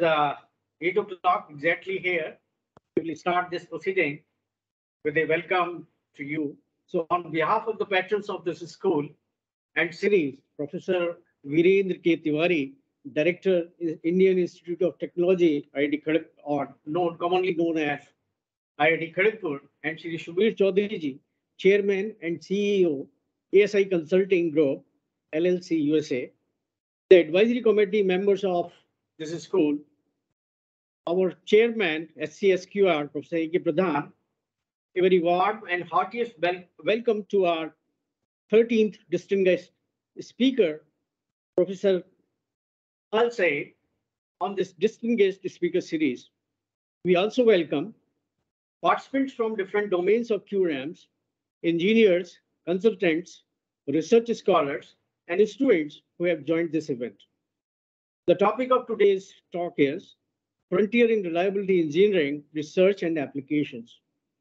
8 o'clock exactly here. We will start this proceeding with a welcome to you. So on behalf of the patrons of this school and series, Professor Virendra K. Tiwari, Director, Indian Institute of Technology, IIT Kharagpur, or commonly known as IIT Kharagpur, and Shri Shubir Chaudhary ji, Chairman and CEO, ASI Consulting Group, LLC, USA, the advisory committee members of this school, our chairman, SCSQR, Professor A.K. Pradhan, a very warm and heartiest welcome to our 13th distinguished speaker, Professor Elsayed, on this distinguished speaker series. We also welcome participants from different domains of QRAMS, engineers, consultants, research scholars, and students who have joined this event. The topic of today's talk is Frontier in Reliability Engineering, Research and Applications.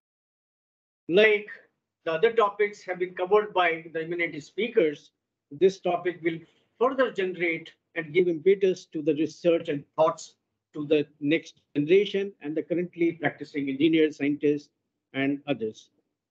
Like the other topics have been covered by the eminent speakers, this topic will further generate and give impetus to the research and thoughts to the next generation and the currently practicing engineers, scientists, and others.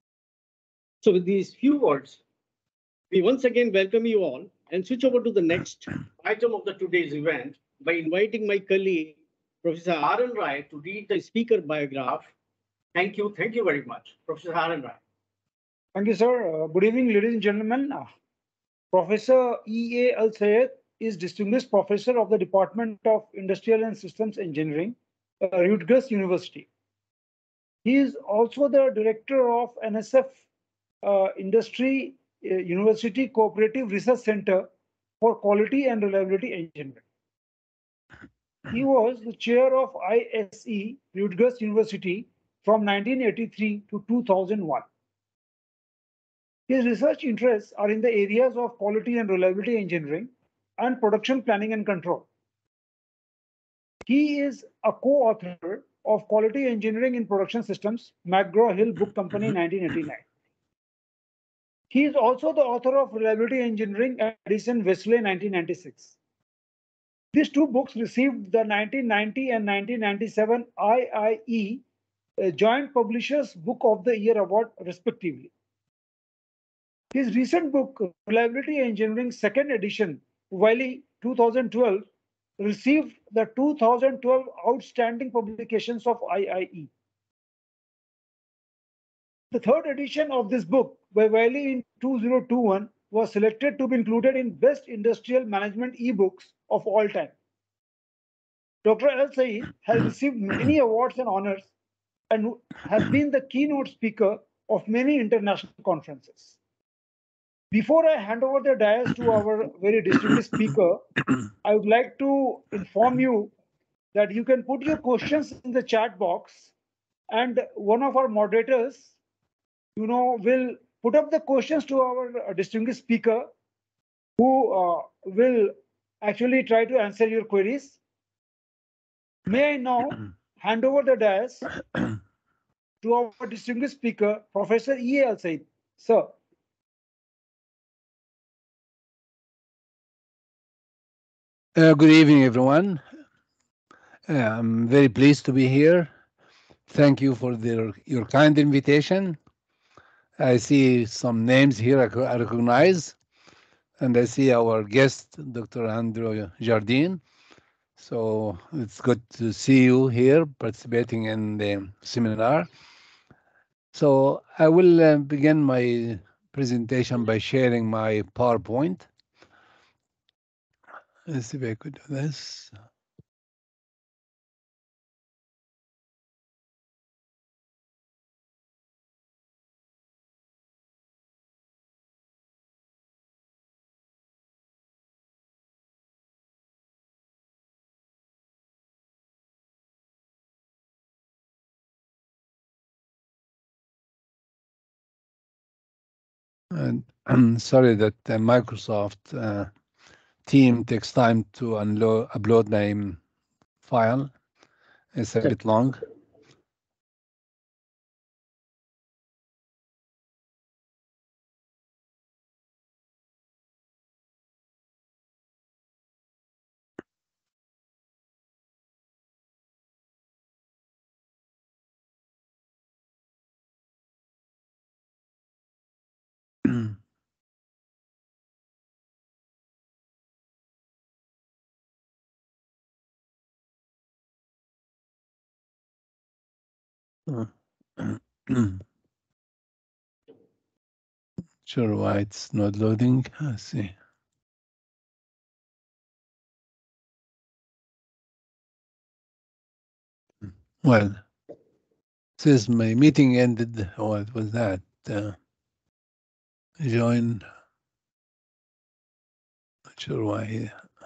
So with these few words, we once again welcome you all and switch over to the next item of the today's event by inviting my colleague, Professor R.N. Rai, to read the speaker biograph. Thank you very much, Professor R.N. Rai. Thank you, sir. Good evening, ladies and gentlemen. Professor E.A. Elsayed is Distinguished Professor of the Department of Industrial and Systems Engineering, Rutgers University. He is also the Director of NSF Industry University Cooperative Research Center for Quality and Reliability Engineering. He was the chair of ISE, Rutgers University, from 1983 to 2001. His research interests are in the areas of quality and reliability engineering and production planning and control. He is a co-author of Quality Engineering in Production Systems, McGraw-Hill Book Company, 1989. He is also the author of Reliability Engineering at Edison-Wesley, 1996. These two books received the 1990 and 1997 IIE Joint Publishers Book of the Year Award, respectively. His recent book, Reliability Engineering, second edition, Wiley 2012, received the 2012 Outstanding Publications of IIE. The third edition of this book by Wiley in 2021 was selected to be included in Best Industrial Management eBooks of all time. Dr. Elsayed has received many awards and honors and has been the keynote speaker of many international conferences. Before I hand over the dais to our very distinguished speaker, I would like to inform you that you can put your questions in the chat box, and one of our moderators, will put up the questions to our distinguished speaker, who will actually try to answer your queries. May I now hand over the dais to our distinguished speaker, Professor E.A. Elsayed. Sir. Good evening, everyone. I'm very pleased to be here. Thank you for your kind invitation. I see some names here I recognize, and I see our guest, Dr. Andrew Jardine. So it's good to see you here participating in the seminar. So I will begin my presentation by sharing my PowerPoint. Let's see if I could do this. And I'm sorry that Microsoft team takes time to upload my file. It's a bit long. Sure why it's not loading. Let's see. Well, since my meeting ended, what was that? Join. Not sure why.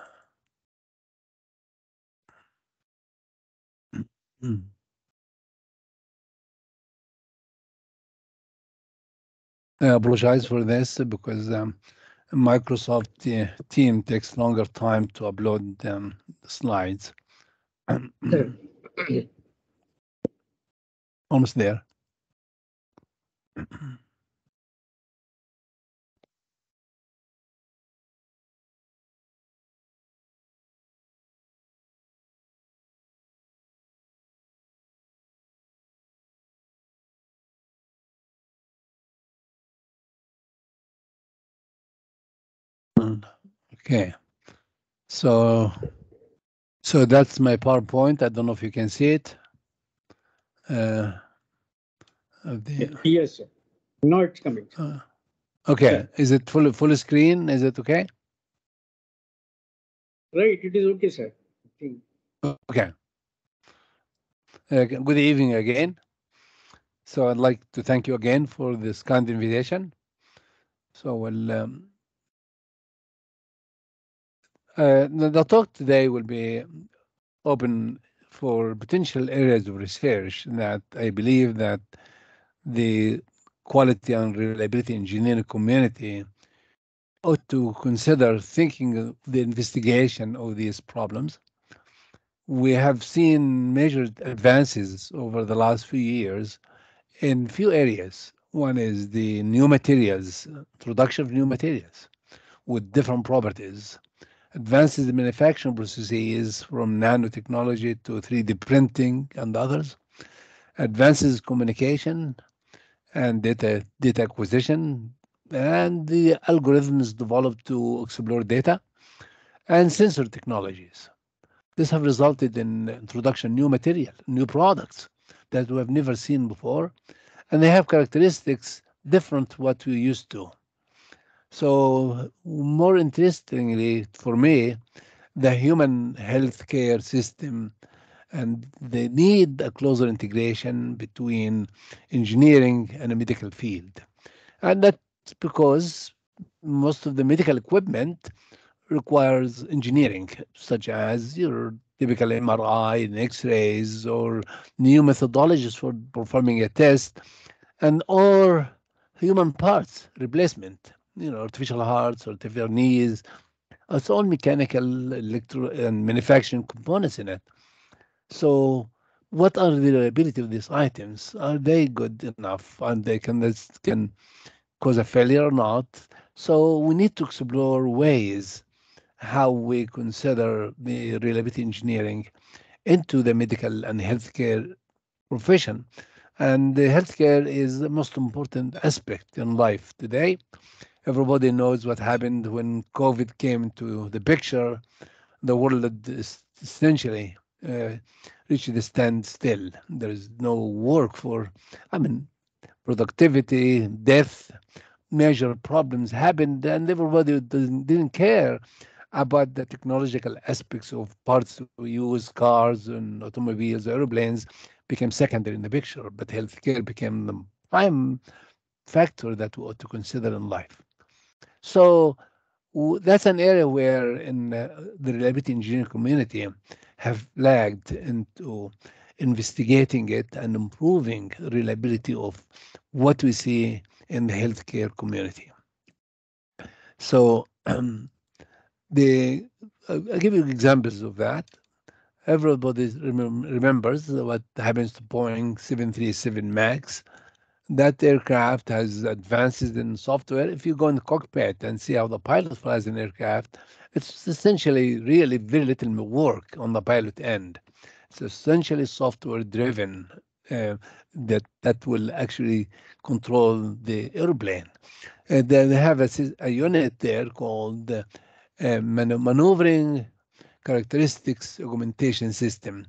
I apologize for this because Microsoft Team takes longer time to upload the slides. Almost there. Okay, so that's my PowerPoint. I don't know if you can see it. Yes, sir. Now it's coming. Okay, Yeah. is it full screen? Is it okay? Right, it is okay, sir. Okay. Good evening again. So I'd like to thank you again for this kind invitation. So the talk today will be open for potential areas of research that I believe that the quality and reliability engineering community ought to consider thinking of the investigation of these problems. We have seen major advances over the last few years in few areas. One is the new materials, introduction of new materials with different properties, advances in manufacturing processes from nanotechnology to 3D printing and others, advances communication and data acquisition, and the algorithms developed to explore data, and sensor technologies. This have resulted in introduction new material, new products that we have never seen before, and they have characteristics different to what we used to. So more interestingly for me, the human healthcare system and they need a closer integration between engineering and a medical field. And that's because most of the medical equipment requires engineering, such as your typical MRI and X-rays or new methodologies for performing a test and or human parts replacement, artificial hearts, artificial knees. It's all mechanical, electro, and manufacturing components in it. So, what are the reliability of these items? Are they good enough, and they can cause a failure or not? So, we need to explore ways how we consider the reliability engineering into the medical and healthcare profession. And the healthcare is the most important aspect in life today. Everybody knows what happened when COVID came into the picture. The world is essentially reached a standstill. There is no work for, I mean, productivity, death, major problems happened, and everybody didn't care about the technological aspects of parts we use, cars and automobiles, airplanes became secondary in the picture, but healthcare became the prime factor that we ought to consider in life. So that's an area where in the reliability engineering community have lagged into investigating it and improving reliability of what we see in the healthcare community. So I'll give you examples of that. Everybody remembers what happens to Boeing 737 MAX. That aircraft has advances in software. If you go in the cockpit and see how the pilot flies an aircraft, it's essentially really very little work on the pilot end. It's essentially software driven that will actually control the airplane. They have a unit there called maneuvering characteristics augmentation system.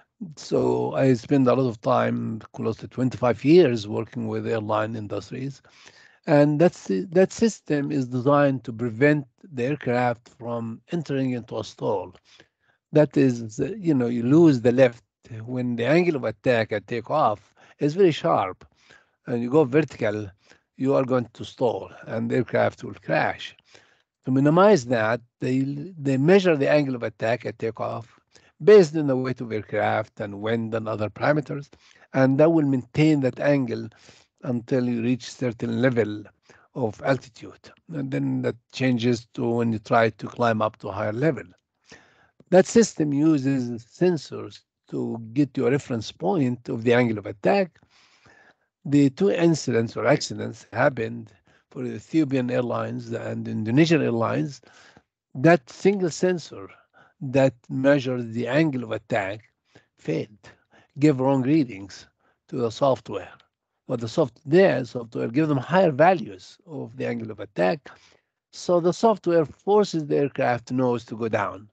So I spend a lot of time, close to 25 years, working with airline industries, and that system is designed to prevent the aircraft from entering into a stall. That is, you lose the lift when the angle of attack at takeoff is very sharp, and you go vertical, you are going to stall, and the aircraft will crash. To minimize that, they measure the angle of attack at takeoff based on the weight of aircraft and wind and other parameters, and that will maintain that angle until you reach certain level of altitude. And then that changes to when you try to climb up to a higher level. That system uses sensors to get you a reference point of the angle of attack. The two incidents or accidents happened for Ethiopian Airlines and Indonesian Airlines. That single sensor that measures the angle of attack failed, gave wrong readings to the software. But their software gives them higher values of the angle of attack. So the software forces the aircraft nose to go down,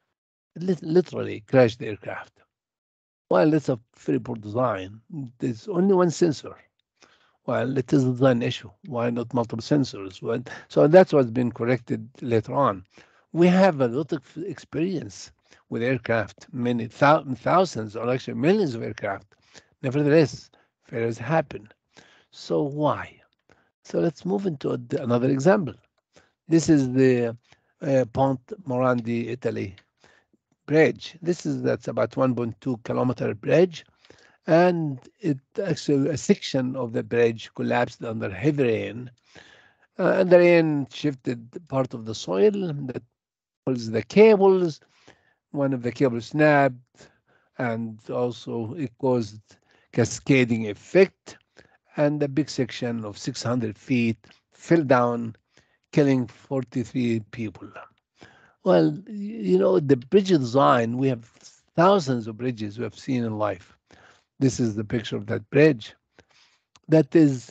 literally crash the aircraft. Well, it's a very poor design. There's only one sensor. Well, it is a design issue. Why not multiple sensors? Well, so that's what's been corrected later on. We have a lot of experience with aircraft, many thousands or actually millions of aircraft. Nevertheless, failures happen. So why? So let's move into another example. This is the Ponte Morandi, Italy bridge. That's about 1.2 kilometer bridge, and it actually a section of the bridge collapsed under heavy rain, and the rain shifted part of the soil that pulls the cables. One of the cables snapped, and also it caused cascading effect, and a big section of 600 feet fell down, killing 43 people. Well, the bridge design, we have thousands of bridges we have seen in life. This is the picture of that bridge. That is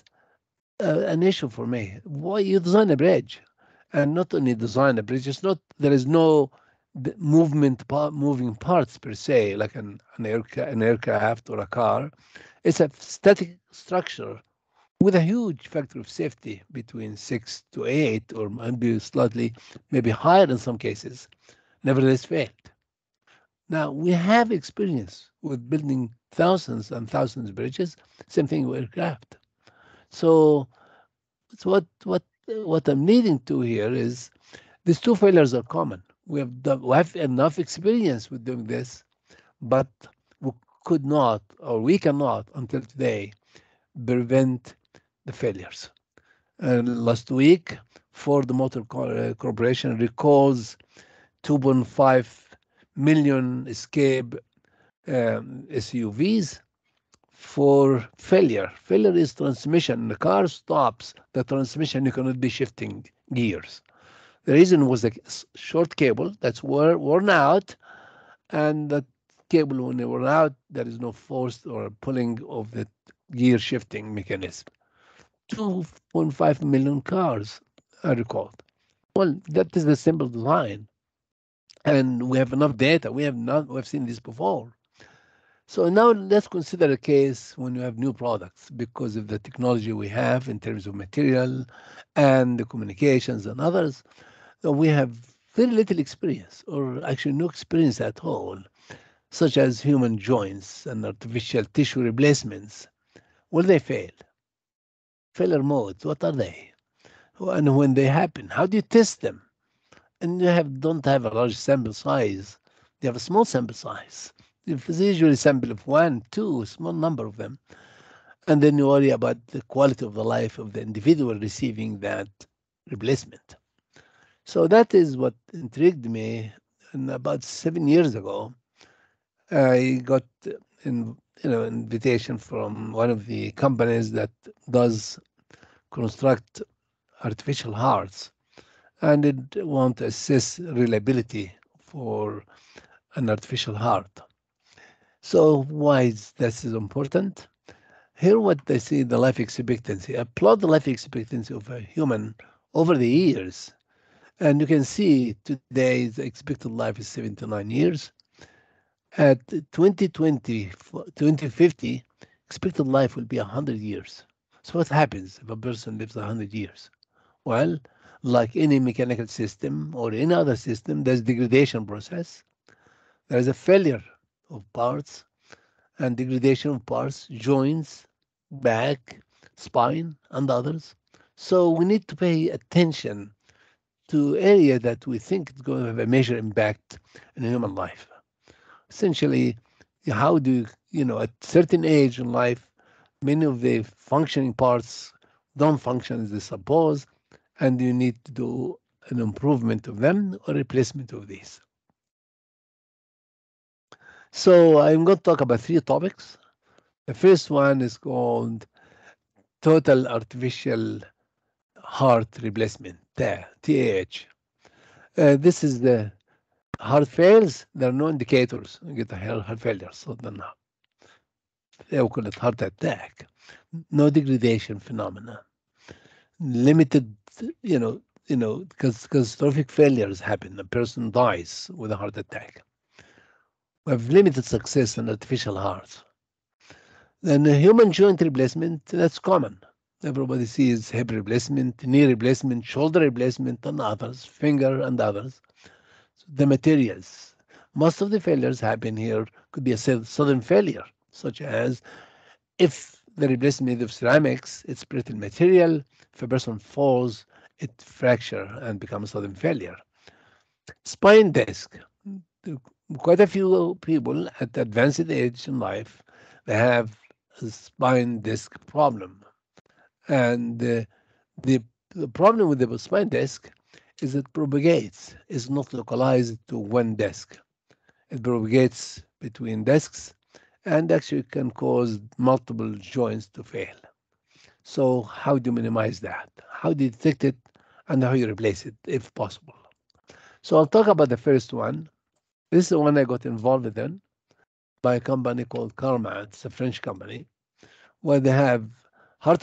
an issue for me. Why you design a bridge, and not only design a bridge, there is no moving parts per se, like an aircraft or a car. It's a static structure with a huge factor of safety between 6 to 8, or maybe higher in some cases. Nevertheless, failed. Now we have experience with building thousands and thousands of bridges. Same thing with aircraft. So it's what I'm leading to here is these two failures are common. We have enough experience with doing this, but we could not, or we cannot until today, prevent the failures. Last week, Ford Motor Corporation recalls 2.5 million escape SUVs for failure. Failure is transmission. The car stops, the transmission, you cannot be shifting gears. The reason was a short cable that's worn out, and that cable, when it worn out, there is no force or pulling of the gear shifting mechanism. 2.5 million cars are recalled. Well, that is the simple design, and we have enough data. We've seen this before. So now let's consider a case when you have new products because of the technology we have in terms of material and the communications and others. We have very little experience, or actually no experience at all, such as human joints and artificial tissue replacements. Will they fail? Failure modes, what are they? And when they happen, how do you test them? And don't have a large sample size. You have a small sample size. It's usually a sample of 1, 2, a small number of them. And then you worry about the quality of the life of the individual receiving that replacement. So that is what intrigued me. And about 7 years ago, I got invitation from one of the companies that does construct artificial hearts, and it want to assess reliability for an artificial heart. So why is this important? Here, what they see the life expectancy. I plot the life expectancy of a human over the years, and you can see today's expected life is 79 years. At 2020, 2050, expected life will be 100 years. So what happens if a person lives 100 years? Well, like any mechanical system or any other system, there's degradation process. There is a failure of parts and degradation of parts, joints, back, spine, and others. So we need to pay attention to area that we think is going to have a major impact in human life. Essentially, how do at certain age in life, many of the functioning parts don't function as they suppose, and you need to do an improvement of them or replacement of these. So I'm going to talk about three topics. The first one is called total artificial heart replacement, TAH. This is the heart fails. There are no indicators. You get a heart failure, so then they will call it heart attack. No degradation phenomena. Limited, because catastrophic failures happen. A person dies with a heart attack. We have limited success in artificial hearts. Then human joint replacement, that's common. Everybody sees hip replacement, knee replacement, shoulder replacement, and others, finger and others. So the materials. Most of the failures happen here could be a sudden failure, such as if the replacement of ceramics, it's brittle material. If a person falls, it fracture and becomes sudden failure. Spine disc. Quite a few people at advanced age in life, they have a spine disc problem. And the problem with the spine disc is it propagates. It's not localized to one disc. It propagates between discs and actually can cause multiple joints to fail. So how do you minimize that? How do you detect it and how you replace it if possible? So I'll talk about the first one. This is the one I got involved in by a company called QRAMS. It's a French company where they have heart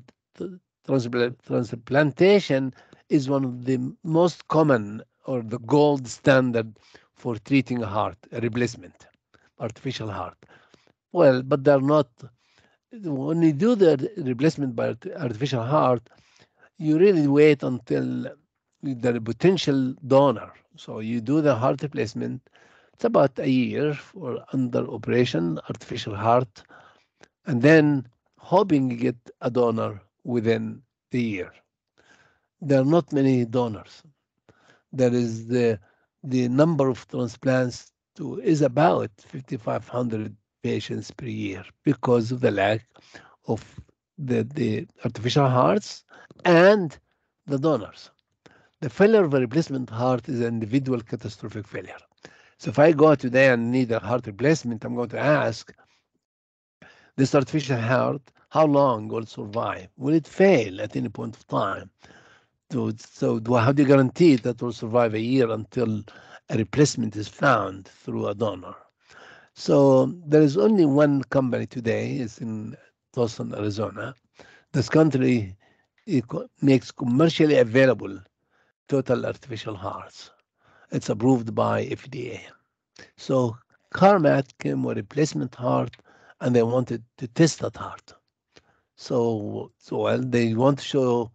transplantation is one of the most common or the gold standard for treating a heart, a replacement, artificial heart. Well, but they're not. When you do the replacement by artificial heart, you really wait until the potential donor. So you do the heart replacement. It's about a year for under operation, artificial heart, and then hoping you get a donor within the year. There are not many donors. There is the number of transplants is about 5,500 patients per year because of the lack of the artificial hearts and the donors. The failure of a replacement heart is an individual catastrophic failure. So if I go today and need a heart replacement, I'm going to ask this artificial heart, how long will it survive? Will it fail at any point of time? So how do you guarantee that it will survive a year until a replacement is found through a donor? So there is only one company today, it's in Tucson, Arizona. This country makes commercially available total artificial hearts. It's approved by FDA. So CARMAT came with a replacement heart and they wanted to test that heart. So well, they want to show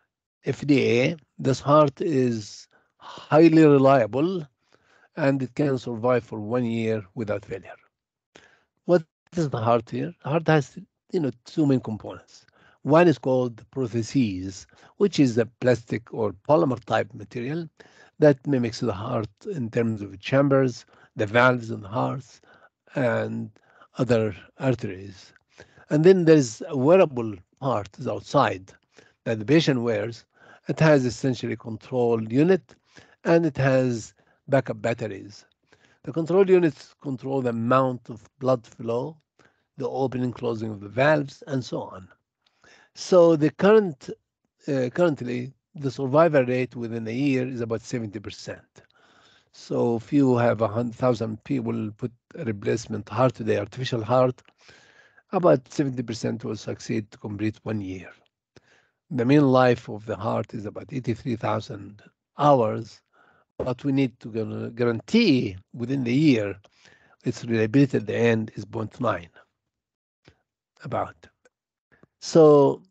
FDA this heart is highly reliable and it can survive for 1 year without failure. What is the heart here? The heart has two main components. One is called prostheses, which is a plastic or polymer type material that mimics the heart in terms of chambers, the valves in the heart, and other arteries. And then there's a wearable part is outside that the patient wears. It has essentially control unit and it has backup batteries. The control units control the amount of blood flow, the opening closing of the valves, and so on. So the currently the survival rate within a year is about 70%. So if you have 100,000 people put a replacement heart today, artificial heart, about 70% will succeed to complete 1 year. The mean life of the heart is about 83,000 hours, but we need to guarantee within the year its reliability at the end is 0.9 about. So,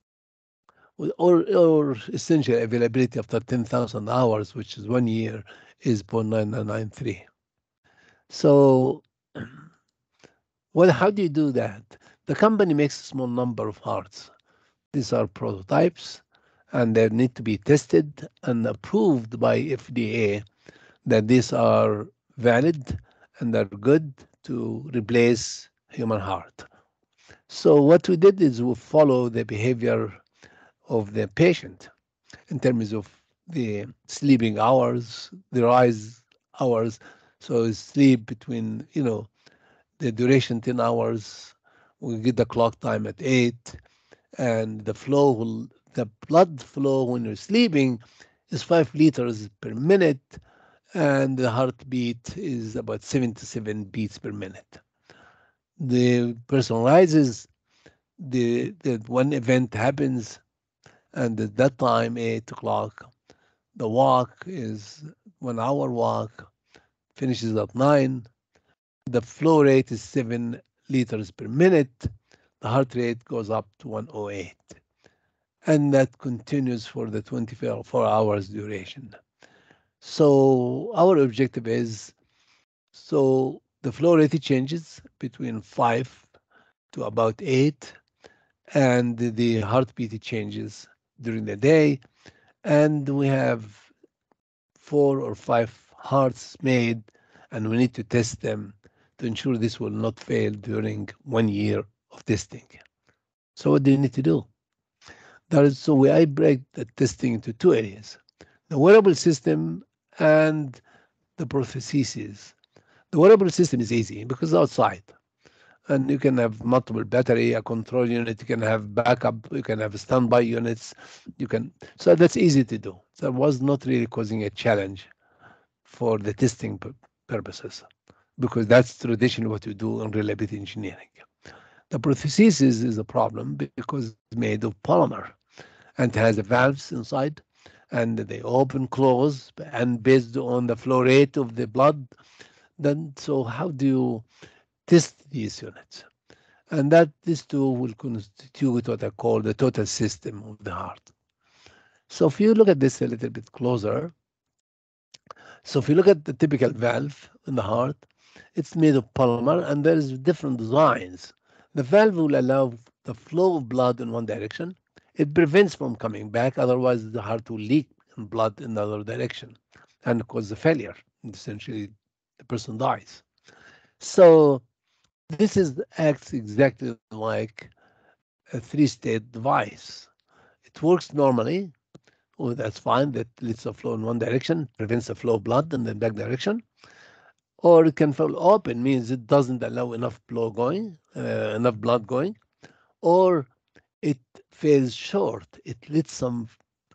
or essential availability after 10,000 hours, which is 1 year, is 0.9993. So, well, how do you do that? The company makes a small number of hearts. These are prototypes, and they need to be tested and approved by FDA that these are valid and are good to replace human heart. So what we did is we follow the behavior of the patient in terms of the sleeping hours, the rise hours. So sleep between, the duration 10 hours. We get the clock time at 8, and the blood flow when you're sleeping is 5 liters per minute, and the heartbeat is about 77 beats per minute. The person rises, the one event happens, and at that time, 8 o'clock, the walk is 1 hour walk, finishes at 9. The flow rate is 7 liters per minute. The heart rate goes up to 108. And that continues for the 24 hours duration. So our objective is, so the flow rate changes between 5 to about 8, and the heartbeat changes during the day, and we have 4 or 5 hearts made, and we need to test them to ensure this will not fail during 1 year of testing. So what do you need to do? I break the testing into 2 areas: the wearable system and the prosthesis. The wearable system is easy because it's outside, and you can have multiple battery, a control unit, you can have backup, you can have standby units, so that's easy to do. That was not really causing a challenge for the testing purposes, because that's traditionally what you do in reliability engineering. The prosthesis is a problem because it's made of polymer and has the valves inside, and they open, close, and based on the flow rate of the blood. Then, so how do you test these units? And that these two will constitute what I call the total system of the heart. So if you look at this a little bit closer, so if you look at the typical valve in the heart, it's made of polymer and there is different designs. The valve will allow the flow of blood in one direction. It prevents from coming back, otherwise the heart will leak blood in the other direction and cause a failure. Essentially, the person dies. So this acts exactly like a 3-state device. It works normally. Oh, that's fine. That lets the flow in one direction, prevents the flow of blood in the back direction. Or it can fall open, means it doesn't allow enough enough blood going. Or it fails short. It lets some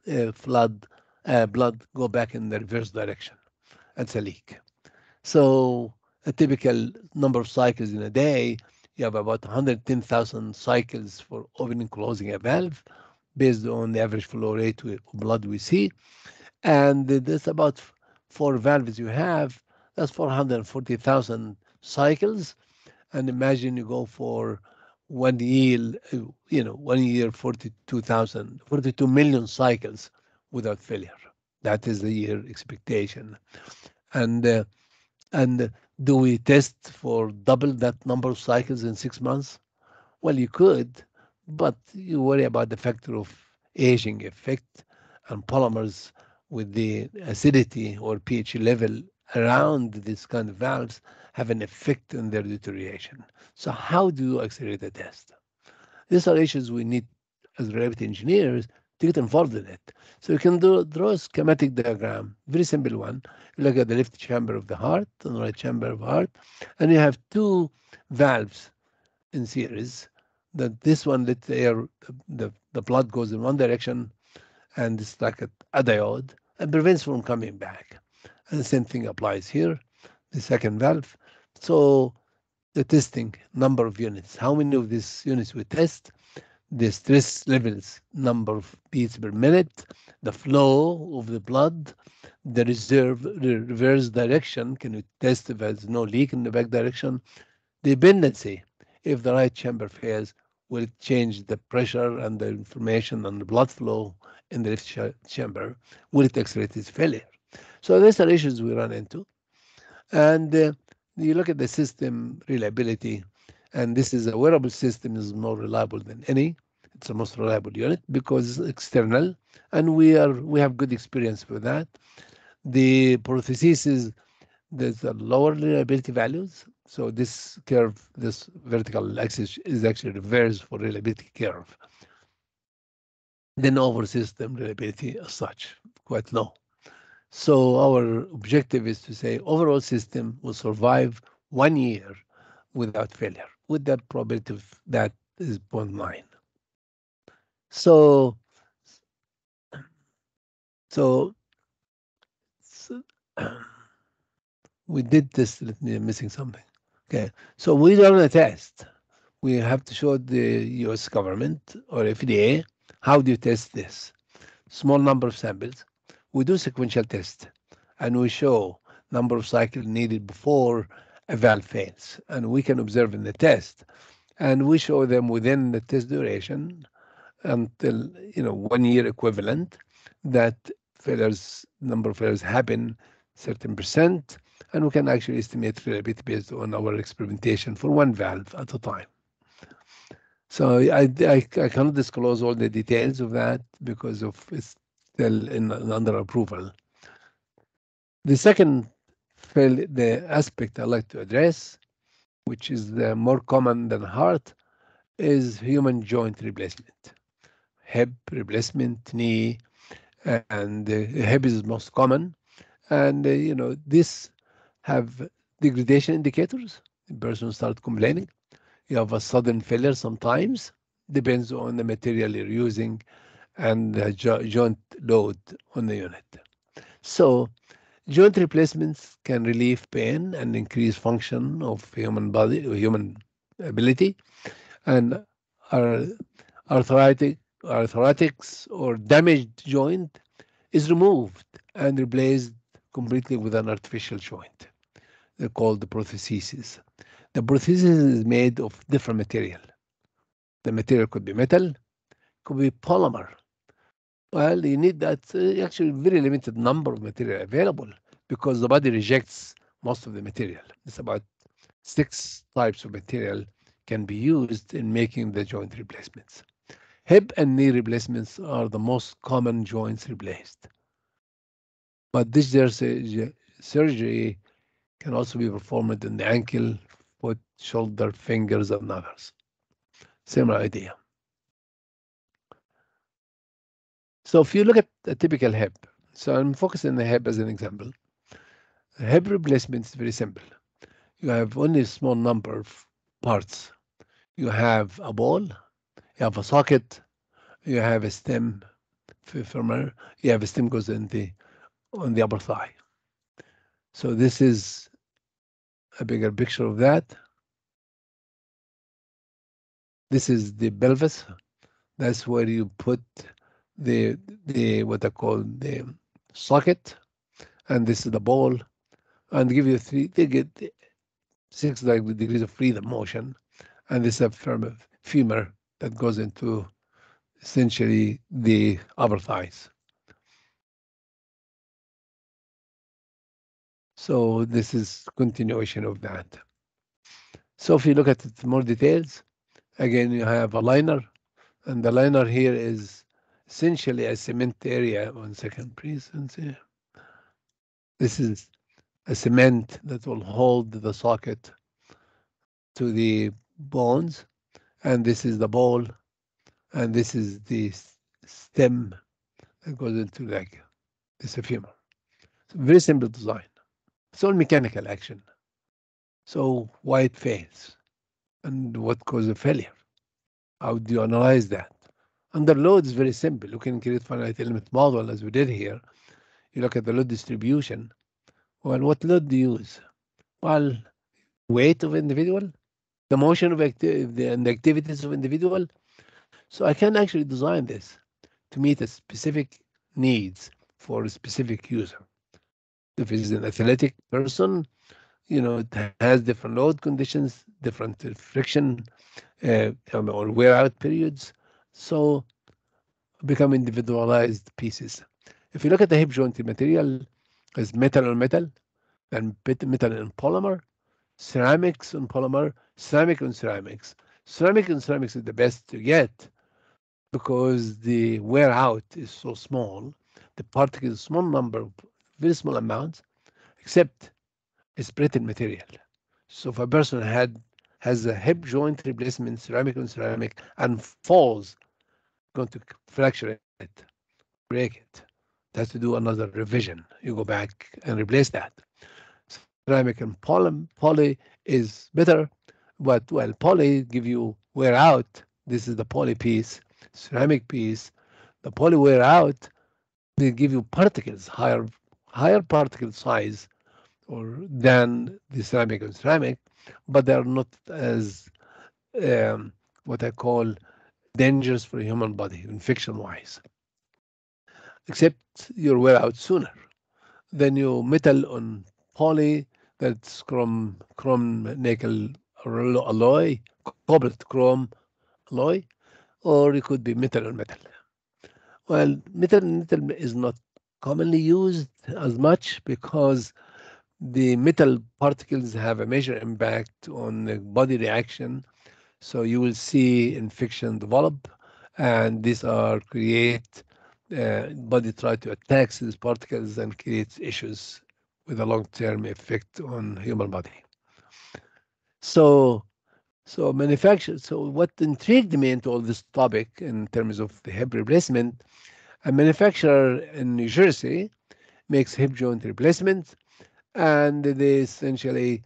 blood go back in the reverse direction. That's a leak. So a typical number of cycles in a day, you have about 110,000 cycles for opening and closing a valve based on the average flow rate of blood we see. And that's about 4 valves you have. That's 440,000 cycles. And imagine you go for 1 year, 1 year, 42 million cycles without failure. That is the year expectation. And and do we test for double that number of cycles in 6 months? Well, you could, but you worry about the factor of aging effect, and polymers with the acidity or pH level around these kind of valves have an effect on their deterioration. So how do you accelerate the test? These are issues we need as reliability engineers to get involved in it. So you can draw a schematic diagram, very simple one. You look at the left chamber of the heart and the right chamber of the heart, and you have 2 valves in series. That this one let the air, the blood goes in one direction, and it's like a diode and prevents from coming back. And the same thing applies here, the second valve. So the testing number of units. How many of these units we test, the stress levels, number of beats per minute, the flow of the blood, the reverse direction. Can you test if there's no leak in the back direction? Dependency. If the right chamber fails, will it change the pressure and the information and the blood flow in the left chamber? Will it accelerate its failure? So these are issues we run into. And you look at the system reliability, and this is a wearable system is more reliable than any. It's the most reliable unit because it's external, and we have good experience with that. The prosthesis, there's a lower reliability values. So this curve, this vertical axis is actually reverse for reliability curve. Then over system reliability as such, quite low. So our objective is to say overall system will survive 1 year without failure, with that probability of that is 0.9. So, so, so we did this, let me, I'm missing something. Okay, so we run a test. We have to show the US government or FDA, how do you test this? Small number of samples. We do sequential test, and we show number of cycles needed before a valve fails, and we can observe in the test, and we show them within the test duration until 1 year equivalent that failures, number of failures happen certain percent, and we can actually estimate reliability based on our experimentation for one valve at a time. So I cannot disclose all the details of that because of it's still under approval. The second the aspect I like to address, which is the more common than heart, is human joint replacement. Hip replacement, knee, and hip is most common. And this have degradation indicators. The person start complaining. You have a sudden failure sometimes, depends on the material you're using and the joint load on the unit. So joint replacements can relieve pain and increase function of human body, human ability, and are arthritics or damaged joint is removed and replaced completely with an artificial joint. They're called the prosthesis. The prosthesis is made of different material. The material could be metal, could be polymer. Well, you need that actually very limited number of material available because the body rejects most of the material. It's about 6 types of material can be used in making the joint replacements. Hip and knee replacements are the most common joints replaced. But this surgery can also be performed in the ankle, foot, shoulder, fingers, and others. Similar idea. So if you look at a typical hip, so I'm focusing on the hip as an example. Hip replacement is very simple. You have only a small number of parts. You have a ball, you have a socket, you have a stem femur, you have a stem goes on the upper thigh. So this is a bigger picture of that. This is the pelvis. That's where you put the what I call the socket, and this is the ball, and give you they get 6 degrees of freedom motion, and this is a femur that goes into essentially the upper thighs. So this is continuation of that. So if you look at it more details, again you have a liner, and the liner here is essentially a cement area. 1 second, please. This is a cement that will hold the socket to the bones, and this is the ball, and this is the stem that goes into this femur. Very simple design. It's all mechanical action. So why it fails and what causes failure? How do you analyze that? Under load is very simple. You can create finite element model as we did here. You look at the load distribution. Well, what load do you use? Well, weight of individual, the motion of and the activities of individual. So I can actually design this to meet a specific needs for a specific user. If it's an athletic person, it has different load conditions, different friction or wear out periods. So become individualized pieces. If you look at the hip joint material as metal on metal, and metal and polymer, ceramics and polymer, ceramic and ceramics. Ceramic and ceramics is the best to get because the wear out is so small. The particle is small number, very small amounts, except it's brittle material. So if a person has a hip joint replacement, ceramic and ceramic, and falls, going to fracture it, break it. It has to do another revision. You go back and replace that. Ceramic and poly is better, but well, poly give you wear out. This is the poly piece, ceramic piece. The poly wear out, they give you particles, higher particle size or than the ceramic and ceramic, but they are not as what I call dangerous for the human body, infection wise. Except you're wear out sooner. Then you metal on poly, that's chrome nickel alloy, cobalt chrome alloy, or it could be metal on metal. Well, metal is not commonly used as much because the metal particles have a major impact on the body reaction. So you will see infection develop, and these are create body try to attack these particles and create issues with a long-term effect on human body. So, so manufacture. So what intrigued me into all this topic in terms of the hip replacement, a manufacturer in New Jersey makes hip joint replacement, and they essentially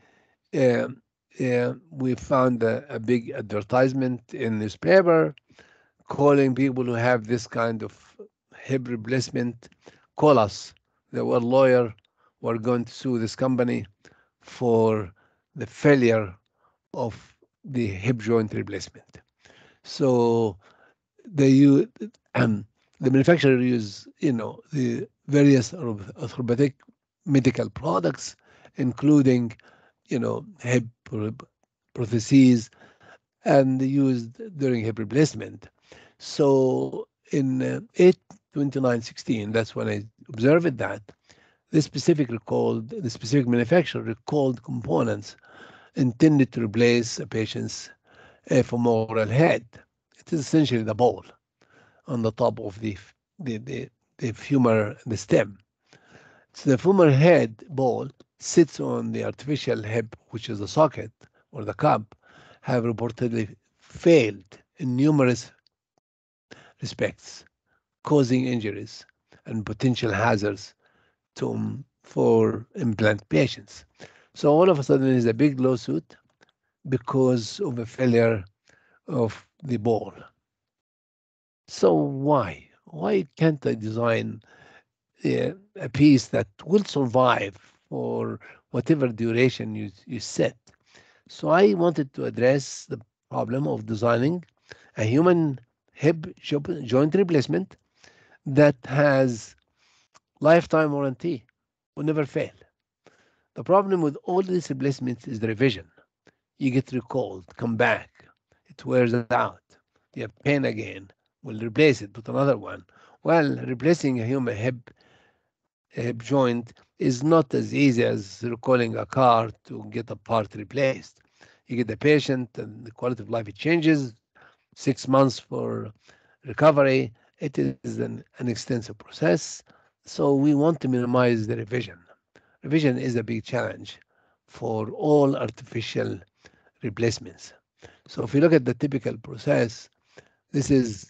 we found a big advertisement in newspaper calling people who have this kind of hip replacement, call us. They were lawyer, we're going to sue this company for the failure of the hip joint replacement. So they use, the manufacturer use, the various orthopedic medical products, including, hip prostheses, and used during hip replacement. So in 8/29/16, that's when I observed that the specific manufacturer recalled components intended to replace a patient's femoral head. It is essentially the ball on the top of the femur, the stem. So the femoral head ball sits on the artificial hip, which is the socket or the cup, have reportedly failed in numerous respects, causing injuries and potential hazards for implant patients. So all of a sudden, there's a big lawsuit because of a failure of the ball. So why? Why can't I design a piece that will survive for whatever duration you set? So I wanted to address the problem of designing a human hip joint replacement that has lifetime warranty, will never fail. The problem with all these replacements is the revision. You get recalled, come back, it wears out, you have pain again, we'll replace it, put another one. Well, replacing a human hip joint is not as easy as recalling a car to get a part replaced. You get the patient and the quality of life it changes, 6 months for recovery. It is an extensive process. So we want to minimize the revision. Revision is a big challenge for all artificial replacements. So if you look at the typical process, this is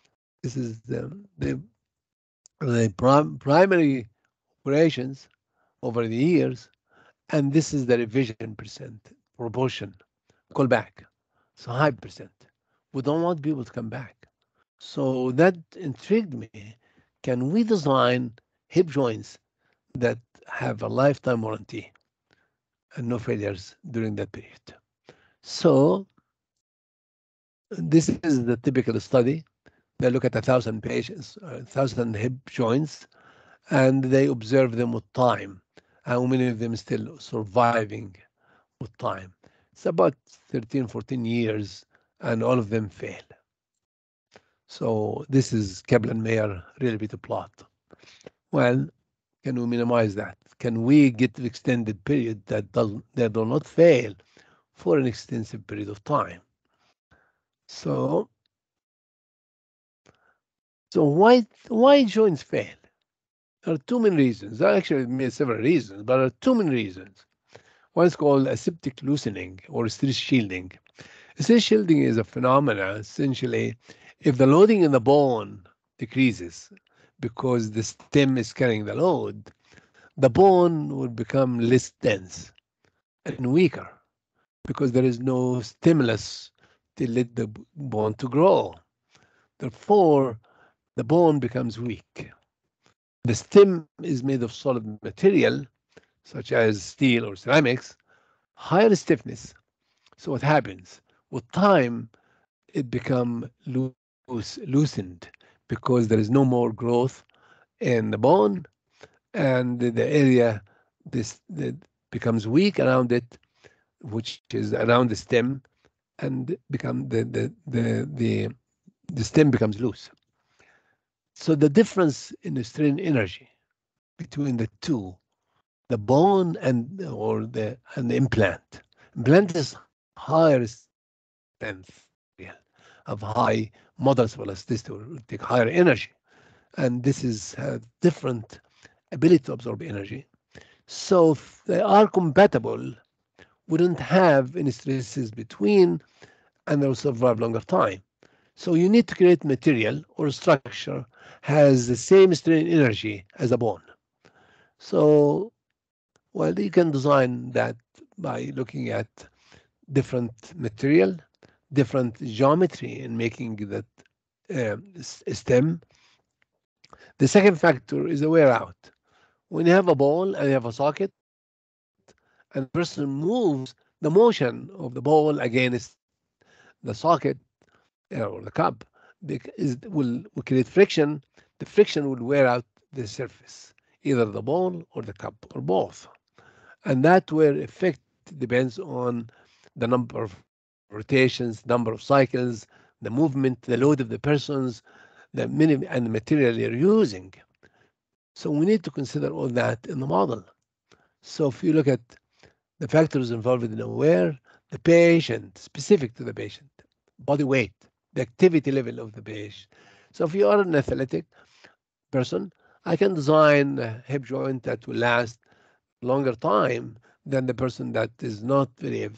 the primary operations over the years, and this is the revision percent proportion. Call back, so high percent. We don't want people to come back. So that intrigued me. Can we design hip joints that have a lifetime warranty and no failures during that period? So this is the typical study. They look at 1,000 patients, 1,000 hip joints, and they observe them with time. How many of them still surviving with time? It's about 13, 14 years, and all of them fail. So this is Kaplan-Meier repeated plot. Well, can we minimize that? Can we get an extended period that do not fail for an extensive period of time? So why joints fail? There are too many reasons. There are actually several reasons, but there are too many reasons. One is called aseptic loosening or stress shielding. Stress shielding is a phenomenon essentially if the loading in the bone decreases because the stem is carrying the load, the bone will become less dense and weaker because there is no stimulus to let the bone to grow. Therefore, the bone becomes weak. The stem is made of solid material, such as steel or ceramics, higher stiffness. So what happens? With time, it becomes loosened because there is no more growth in the bone, and the area that becomes weak around it, which is around the stem, and become the stem becomes loose. So the difference in the strain energy between the two, the bone and the implant. Implant is higher strength of high modulus elasticity or take higher energy, and this is different ability to absorb energy. So if they are compatible, we don't have any stresses between, and they'll survive longer time. So you need to create material or structure has the same strain energy as a bone. So, well, you can design that by looking at different material, different geometry in making that stem. The second factor is the wear out. When you have a ball and you have a socket, and the person moves, the motion of the ball against the socket or the cup will create friction. The friction will wear out the surface, either the ball or the cup or both. And that wear effect depends on the number of rotations, number of cycles, the movement, the load of the persons, the minimum and the material you're using. So we need to consider all that in the model. So if you look at the factors involved in the wear, the patient, specific to the patient, body weight, the activity level of the patient. So if you are an athletic person, I can design a hip joint that will last longer time than the person that is not very,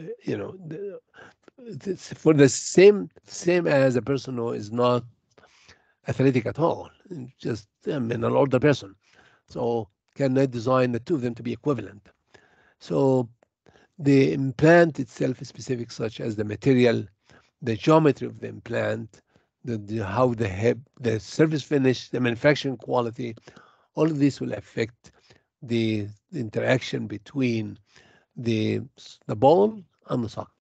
for the same as a person who is not athletic at all, just an older person. So can I design the two of them to be equivalent? So the implant itself is specific, such as the material, the geometry of the implant, how the hip, the surface finish, the manufacturing quality, all of this will affect the interaction between the bone and the socket.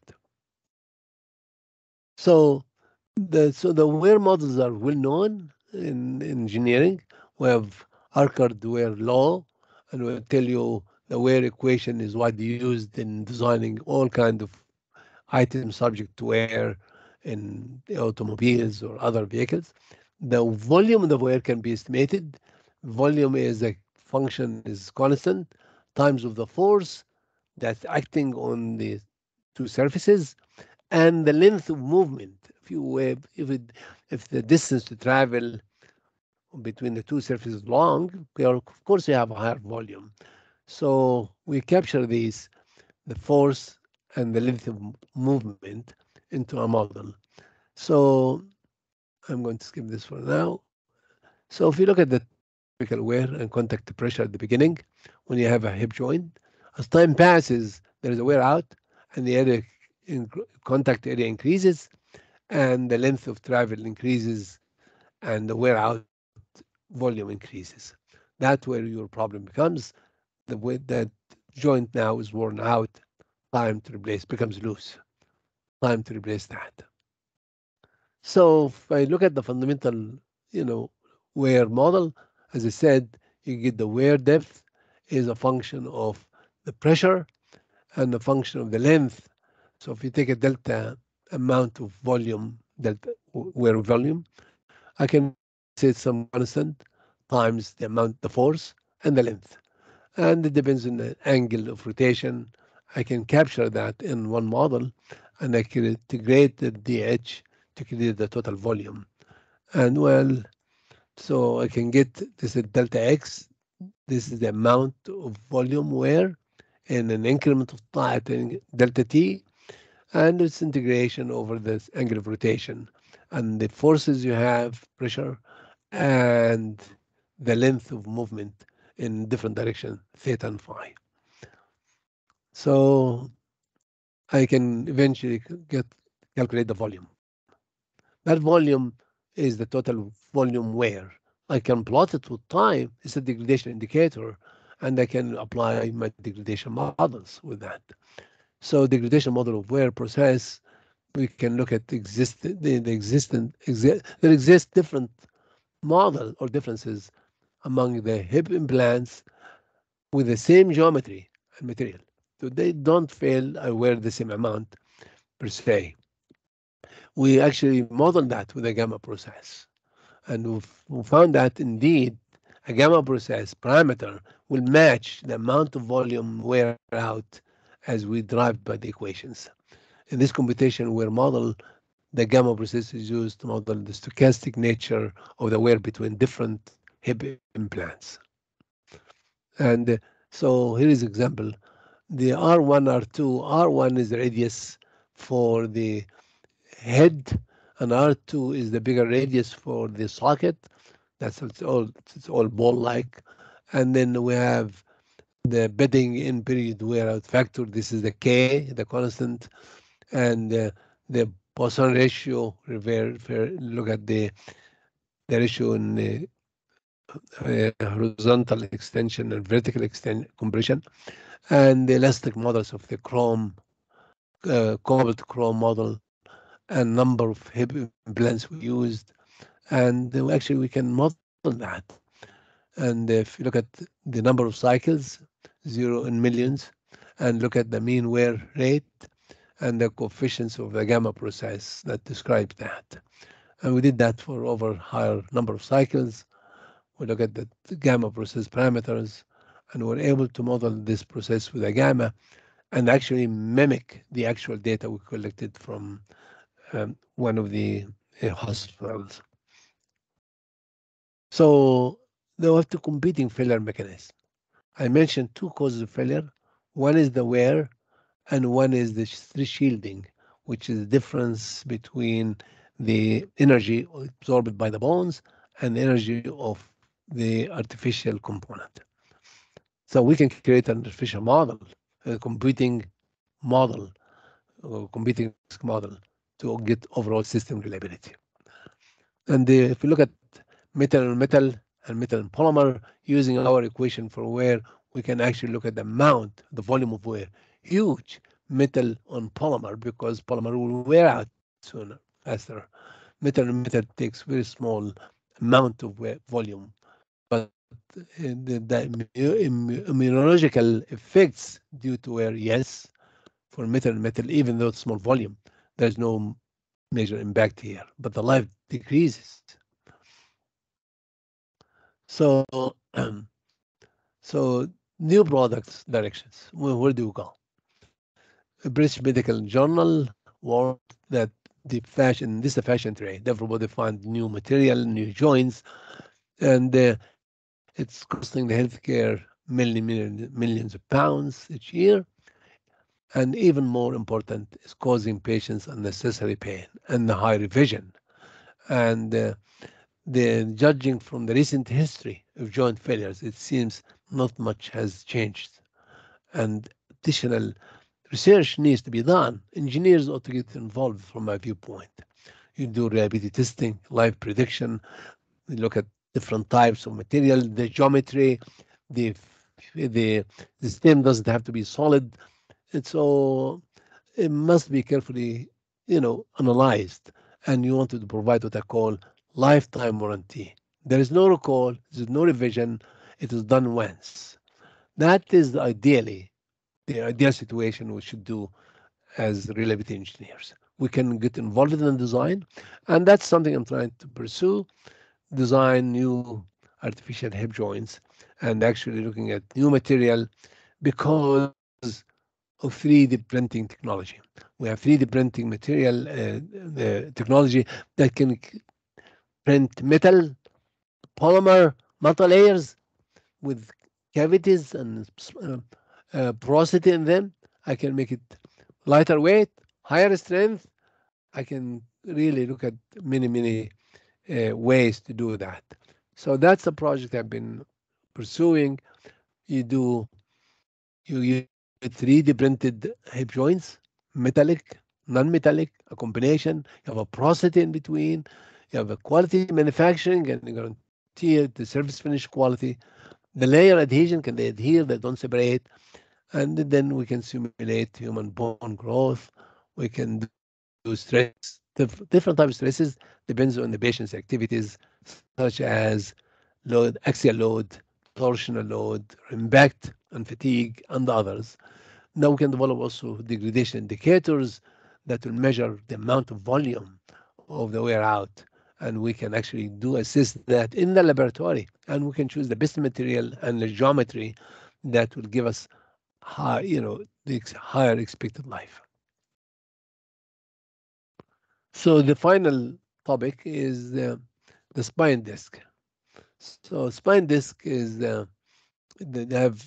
So the wear models are well known in engineering. We have Arkard wear law, and we'll tell you the wear equation is widely used in designing all kinds of items subject to wear in the automobiles or other vehicles. The volume of the wear can be estimated. Volume is a function is constant times of the force that's acting on the two surfaces and the length of movement. If the distance to travel between the two surfaces is long, of course you have a higher volume. So we capture the force and the length of movement into a model. So I'm going to skip this for now. So if you look at the typical wear and contact pressure at the beginning, when you have a hip joint, as time passes, there is a wear out and the area contact area increases and the length of travel increases and the wear out volume increases. That's where your problem becomes. The way that joint now is worn out time to replace becomes loose. Time to replace that. So if I look at the fundamental, wear model, as I said, you get the wear depth is a function of the pressure and a function of the length. So if you take a delta amount of volume, delta wear volume, I can replace it some constant times the amount, the force, and the length. And it depends on the angle of rotation. I can capture that in one model, and I can integrate the DH to create the total volume. And well, so I can get this is delta X. This is the amount of volume wear in an increment of time, delta T, and its integration over this angle of rotation. And the forces you have, pressure, and the length of movement in different direction, theta and phi. So I can eventually calculate the volume. That volume is the total volume wear. I can plot it with time. It's a degradation indicator, and I can apply my degradation models with that. So degradation model of wear process, we can look at there exist different model or differences among the hip implants with the same geometry and material. So they don't fail or wear the same amount per se. We actually modeled that with a gamma process. And we found that indeed a gamma process parameter will match the amount of volume wear out as we drive by the equations. In this computation, wear model, the gamma process is used to model the stochastic nature of the wear between different hip implants. And so here is example. The R1, R2, R1 is the radius for the head, and R2 is the bigger radius for the socket. It's all ball-like. And then we have the bedding in period wear out factor. This is the K, the constant, and the Poisson ratio. Look at the ratio in horizontal extension and vertical compression, and the elastic models of the chrome, cobalt chrome model, and number of hip implants we used. And actually we can model that. And if you look at the number of cycles, 0 in millions, and look at the mean wear rate and the coefficients of the gamma process that describes that. And we did that for over higher number of cycles. We look at the gamma process parameters, and we're able to model this process with a gamma and actually mimic the actual data we collected from one of the hospitals. So there were two competing failure mechanisms. I mentioned two causes of failure. One is the wear, and one is the shielding, which is the difference between the energy absorbed by the bones and the energy of the artificial component. So we can create an artificial model, a computing model, or computing model to get overall system reliability. And if you look at metal and metal and metal and polymer, using our equation for wear, we can actually look at the amount, the volume of wear. Huge metal on polymer, because polymer will wear out sooner, faster. Metal and metal takes very small amount of wear, volume, but the immunological effects due to wear, yes, for metal and metal, even though it's small volume, there's no major impact here, but the life decreases. So, so new products directions. Where do we go? A British Medical Journal warned that this is a fashion trend. Everybody find new material, new joints, and it's costing the healthcare millions of pounds each year. And even more important, is causing patients unnecessary pain and the high revision. And the judging from the recent history of joint failures, it seems not much has changed. And additional research needs to be done. Engineers ought to get involved from my viewpoint. You do reliability testing, live prediction, you look at different types of material, the geometry, the stem doesn't have to be solid. And so it must be carefully, analyzed. And you want to provide what I call lifetime warranty. There is no recall, there is no revision. It is done once. That is ideally the ideal situation we should do as reliability engineers. We can get involved in the design, and that's something I'm trying to pursue. Design new artificial hip joints and actually looking at new material because of 3D printing technology. We have 3D printing material technology that can print metal, polymer, multi-layers with cavities and porosity in them. I can make it lighter weight, higher strength. I can really look at many ways to do that. So that's a project I've been pursuing. You do you use 3D printed hip joints, metallic, non-metallic, a combination. You have a porosity in between. You have a quality manufacturing and you guarantee the surface finish quality. The layer adhesion, can they adhere? They don't separate. And then we can simulate human bone growth. We can do stress, different types of stresses, depends on the patient's activities, such as load, axial load, torsional load, impact and fatigue, and others. Now we can develop also degradation indicators that will measure the amount of volume of the wear out. And we can actually do assess that in the laboratory. And we can choose the best material and the geometry that will give us high, the higher expected life. So the final topic is the spine disc. So spine disc is they have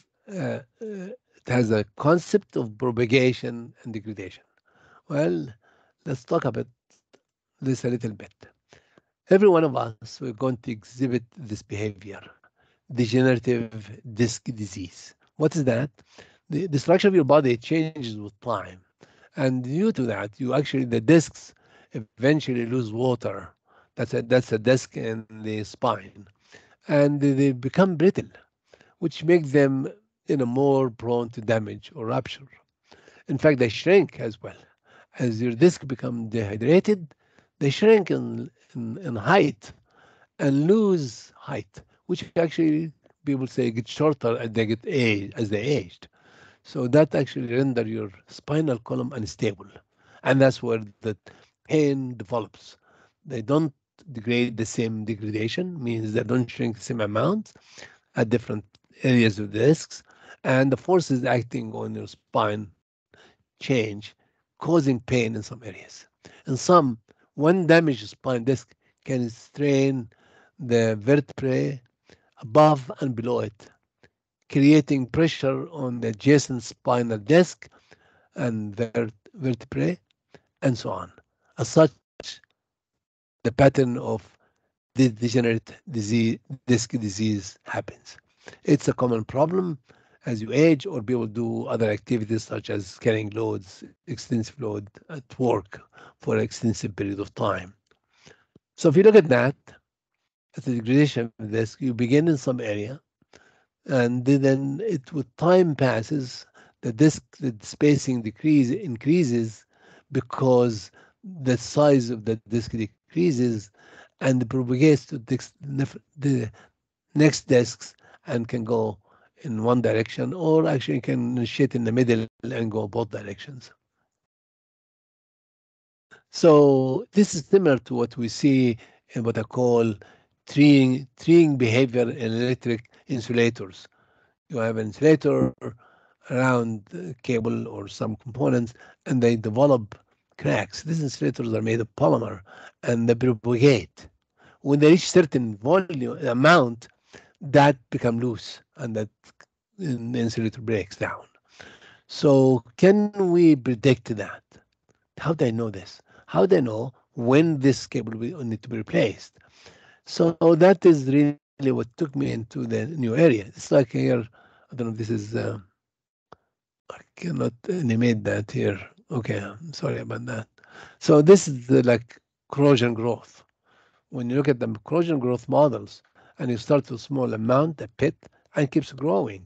it has a concept of propagation and degradation. Well, let's talk about this a little bit. Every one of us, we're going to exhibit this behavior, degenerative disc disease. What is that? The structure of your body changes with time. And due to that, the discs eventually lose water. That's a disc in the spine. And they become brittle, which makes them more prone to damage or rupture. In fact, they shrink as well. As your disc become dehydrated, they shrink in height and lose height, which actually people say get shorter as they get age as they aged. So that actually render your spinal column unstable, and that's where the pain develops. They don't degrade the same degradation, means they don't shrink the same amount at different areas of the discs, and the forces acting on your spine change, causing pain in some areas. In some, one damaged spine disc can strain the vertebrae above and below it, creating pressure on the adjacent spinal disc and vertebrae, and so on. As such, the pattern of the degenerate disease, disc disease happens. It's a common problem as you age or people do other activities such as carrying loads, extensive load at work for an extensive period of time. So if you look at that, at the degradation of the disc, you begin in some area, and then it with time passes, the spacing increases because the size of the disc decreases and propagates to the next discs and can go in one direction or actually can initiate in the middle and go both directions. So this is similar to what we see in what I call treeing behavior in electric insulators. You have an insulator around the cable or some components, and they develop cracks. These insulators are made of polymer, and they propagate. When they reach certain volume amount, that become loose, and that the insulator breaks down. So can we predict that? How do I know this? How do I know when this cable will need to be replaced? So that is really what took me into the new area. It's like here, I don't know if this is, I cannot animate that here. Okay, I'm sorry about that. So this is the like corrosion growth. When you look at the corrosion growth models and you start with a small amount, a pit, and keeps growing.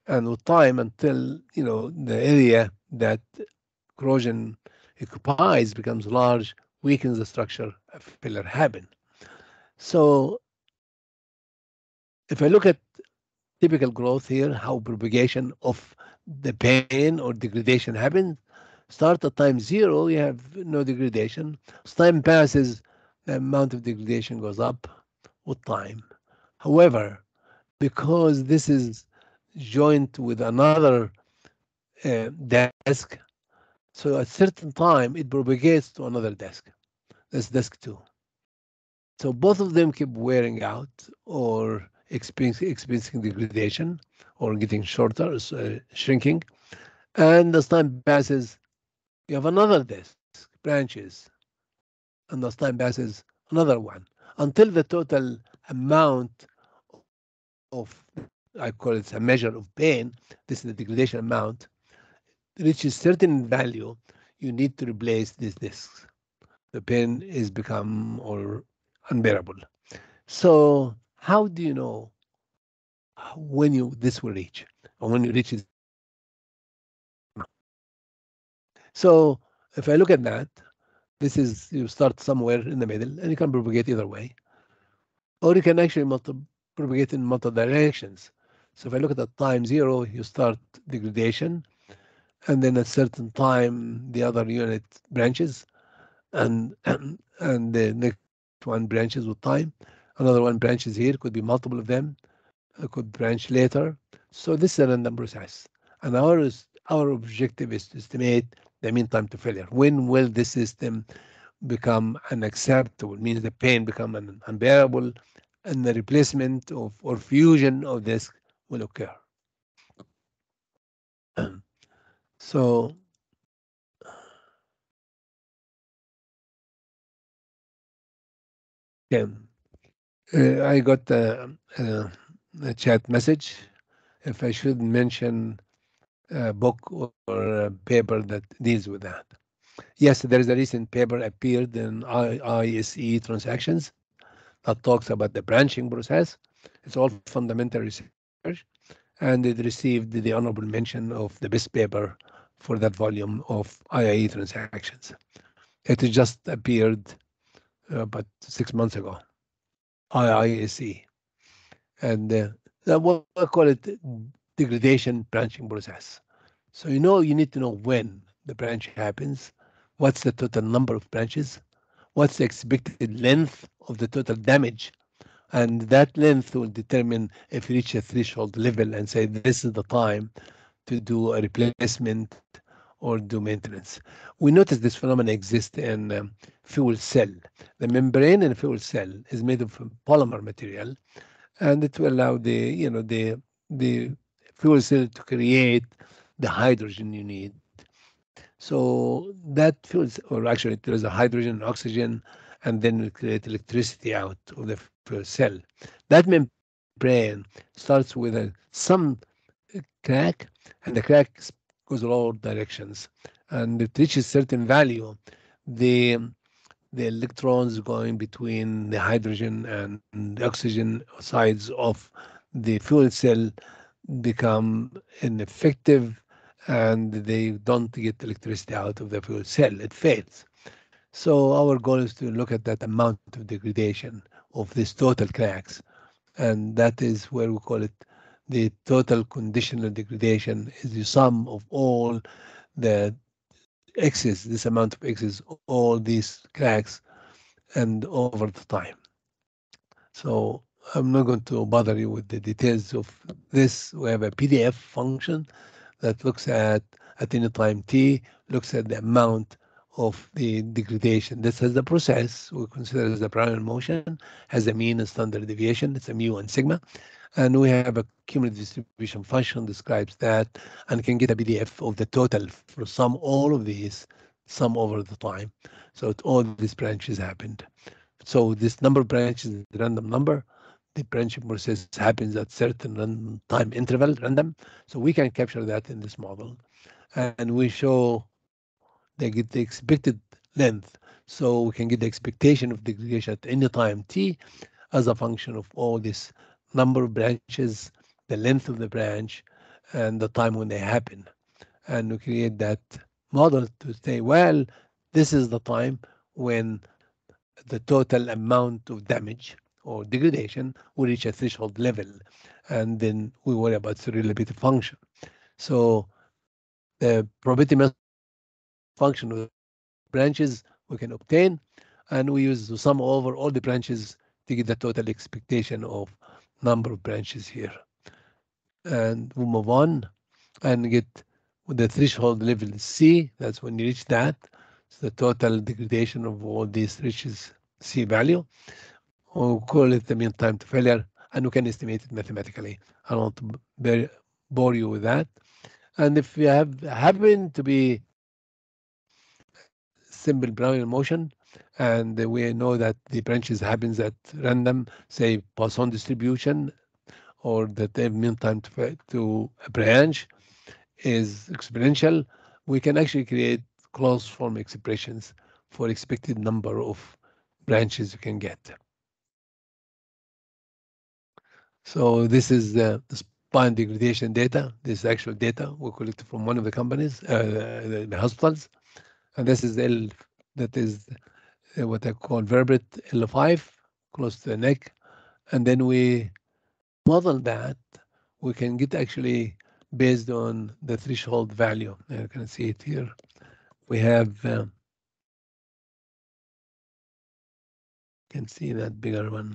and with time until the area that corrosion occupies becomes large, weakens the structure, a failure happen. So if I look at typical growth here, how propagation of the pain or degradation happens, start at time zero, you have no degradation. As time passes, the amount of degradation goes up with time. However, because this is joined with another desk, so at certain time it propagates to another desk. That's desk two. So both of them keep wearing out or experiencing degradation or getting shorter, shrinking. And as time passes, you have another desk, branches, and as time passes, another one, until the total amount of, I call it a measure of pain, this is the degradation amount, reaches certain value, you need to replace these discs. The pain is become or unbearable. So how do you know when you this will reach or when you reach this amount? So if I look at that, this is you start somewhere in the middle and you can propagate either way, or you can actually propagate in multiple directions. So if I look at the time zero, you start degradation, and then at certain time the other unit branches, and and the next one branches with time. Another one branches here, could be multiple of them, could branch later. So this is a random process. And our objective is to estimate the mean time to failure. When will this system become unacceptable? Means the pain become unbearable, and the replacement of or fusion of this will occur. So yeah, I got a chat message if I should mention a book or a paper that deals with that. Yes, there is a recent paper appeared in ISE Transactions that talks about the branching process. It's all fundamental research, and it received the honorable mention of the best paper for that volume of IIE Transactions. It just appeared about 6 months ago, IISE, and what I call it degradation branching process. So you need to know when the branch happens, what's the total number of branches, what's the expected length of the total damage, and that length will determine if you reach a threshold level and say this is the time to do a replacement or do maintenance. We notice this phenomenon exists in fuel cell. The membrane in a fuel cell is made of polymer material, and it will allow the fuel cell to create the hydrogen you need. So that fuels, or actually there is a hydrogen and oxygen, and then we create electricity out of the fuel cell. That membrane starts with some crack, and the crack goes all directions, and it reaches certain value. The the electrons going between the hydrogen and the oxygen sides of the fuel cell become ineffective, and they don't get electricity out of the fuel cell. It fails. So our goal is to look at that amount of degradation of these total cracks, and that is where we call it the total conditional degradation is the sum of all the X's, this amount of X's, all these cracks, and over the time. So I'm not going to bother you with the details of this. We have a PDF function that looks at any time t, looks at the amount of the degradation. This has the process we consider as the primary motion, has a mean and standard deviation. It's a mu and sigma. And we have a cumulative distribution function describes that, and can get a PDF of the total for sum all of these, sum over the time. So all these branches happened. So this number of branches is the random number. The branching process happens at certain random time interval, random. So we can capture that in this model. And we show they get the expected length. So we can get the expectation of degradation at any time t as a function of all this number of branches, the length of the branch, and the time when they happen. And we create that model to say, well, this is the time when the total amount of damage or degradation will reach a threshold level. And then we worry about the relative function. So the probability mass function of branches we can obtain, and we use to sum over all the branches to get the total expectation of number of branches here. And we move on and get the threshold level C. That's when you reach that. It's the total degradation of all these reaches C value. We'll call it the mean time to failure, and we can estimate it mathematically. I don't want to bore you with that. And if we happen to be simple Brownian motion, and we know that the branches happens at random, say Poisson distribution, or that the mean time to a branch is exponential, we can actually create closed form expressions for expected number of branches you can get. So this is the spine degradation data. This is actual data we collected from one of the companies, the hospitals. And this is L, that is what I call vertebrate L5, close to the neck. And then we model that. We can get actually based on the threshold value. You can see it here. We have, can see that bigger one.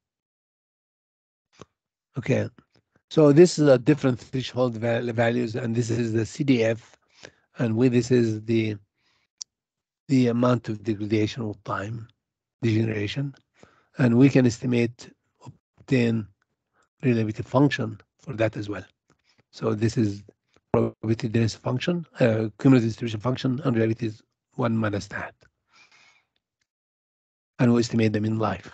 Okay, so this is a different threshold values, and this is the CDF, and this is the amount of degradation of time, degeneration, and we can obtain relative function for that as well. So this is probability density function, cumulative distribution function, and reality is 1 minus that. And we estimate them in life.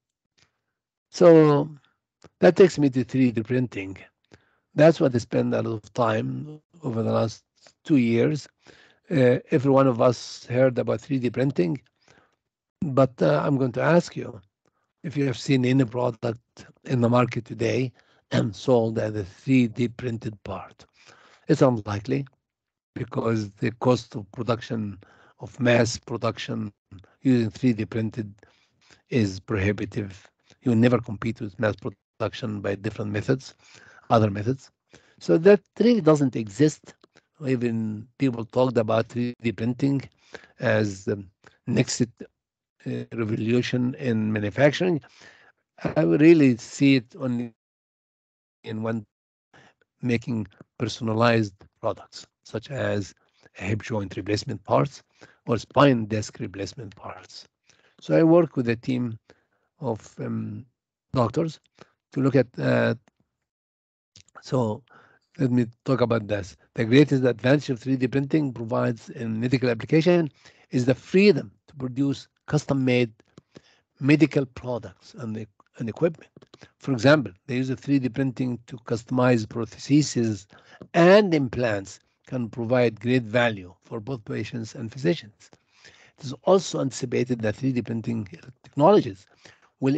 So that takes me to 3D printing. That's what I spent a lot of time over the last 2 years. Every one of us heard about 3D printing, but I'm going to ask you if you have seen any product in the market today and sold as a 3D printed part. It's unlikely because the cost of production, of mass production using 3D printed is prohibitive. You will never compete with mass production by different methods, other methods. So that really doesn't exist. Even people talked about 3D printing as the next revolution in manufacturing. I would really see it only in one, making personalized products, such as hip joint replacement parts or spine disc replacement parts. So I work with a team of doctors to look at so let me talk about this. The greatest advantage of 3D printing provides in medical application is the freedom to produce custom-made medical products and equipment. For example, they use 3D printing to customize prostheses and implants can provide great value for both patients and physicians. It is also anticipated that 3D printing technologies will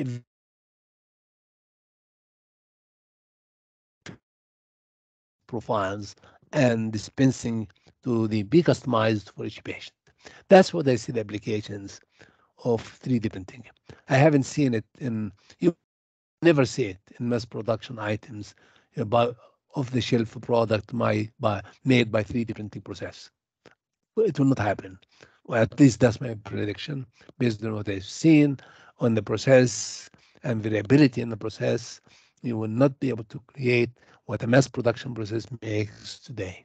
profiles and dispensing to be customized for each patient. That's what I see the applications of 3D printing. I haven't seen it in, you never see it in mass production items, by off-the-shelf product made by 3D printing process. It will not happen. Well, at least that's my prediction based on what I've seen on the process and variability in the process. You will not be able to create what a mass production process makes today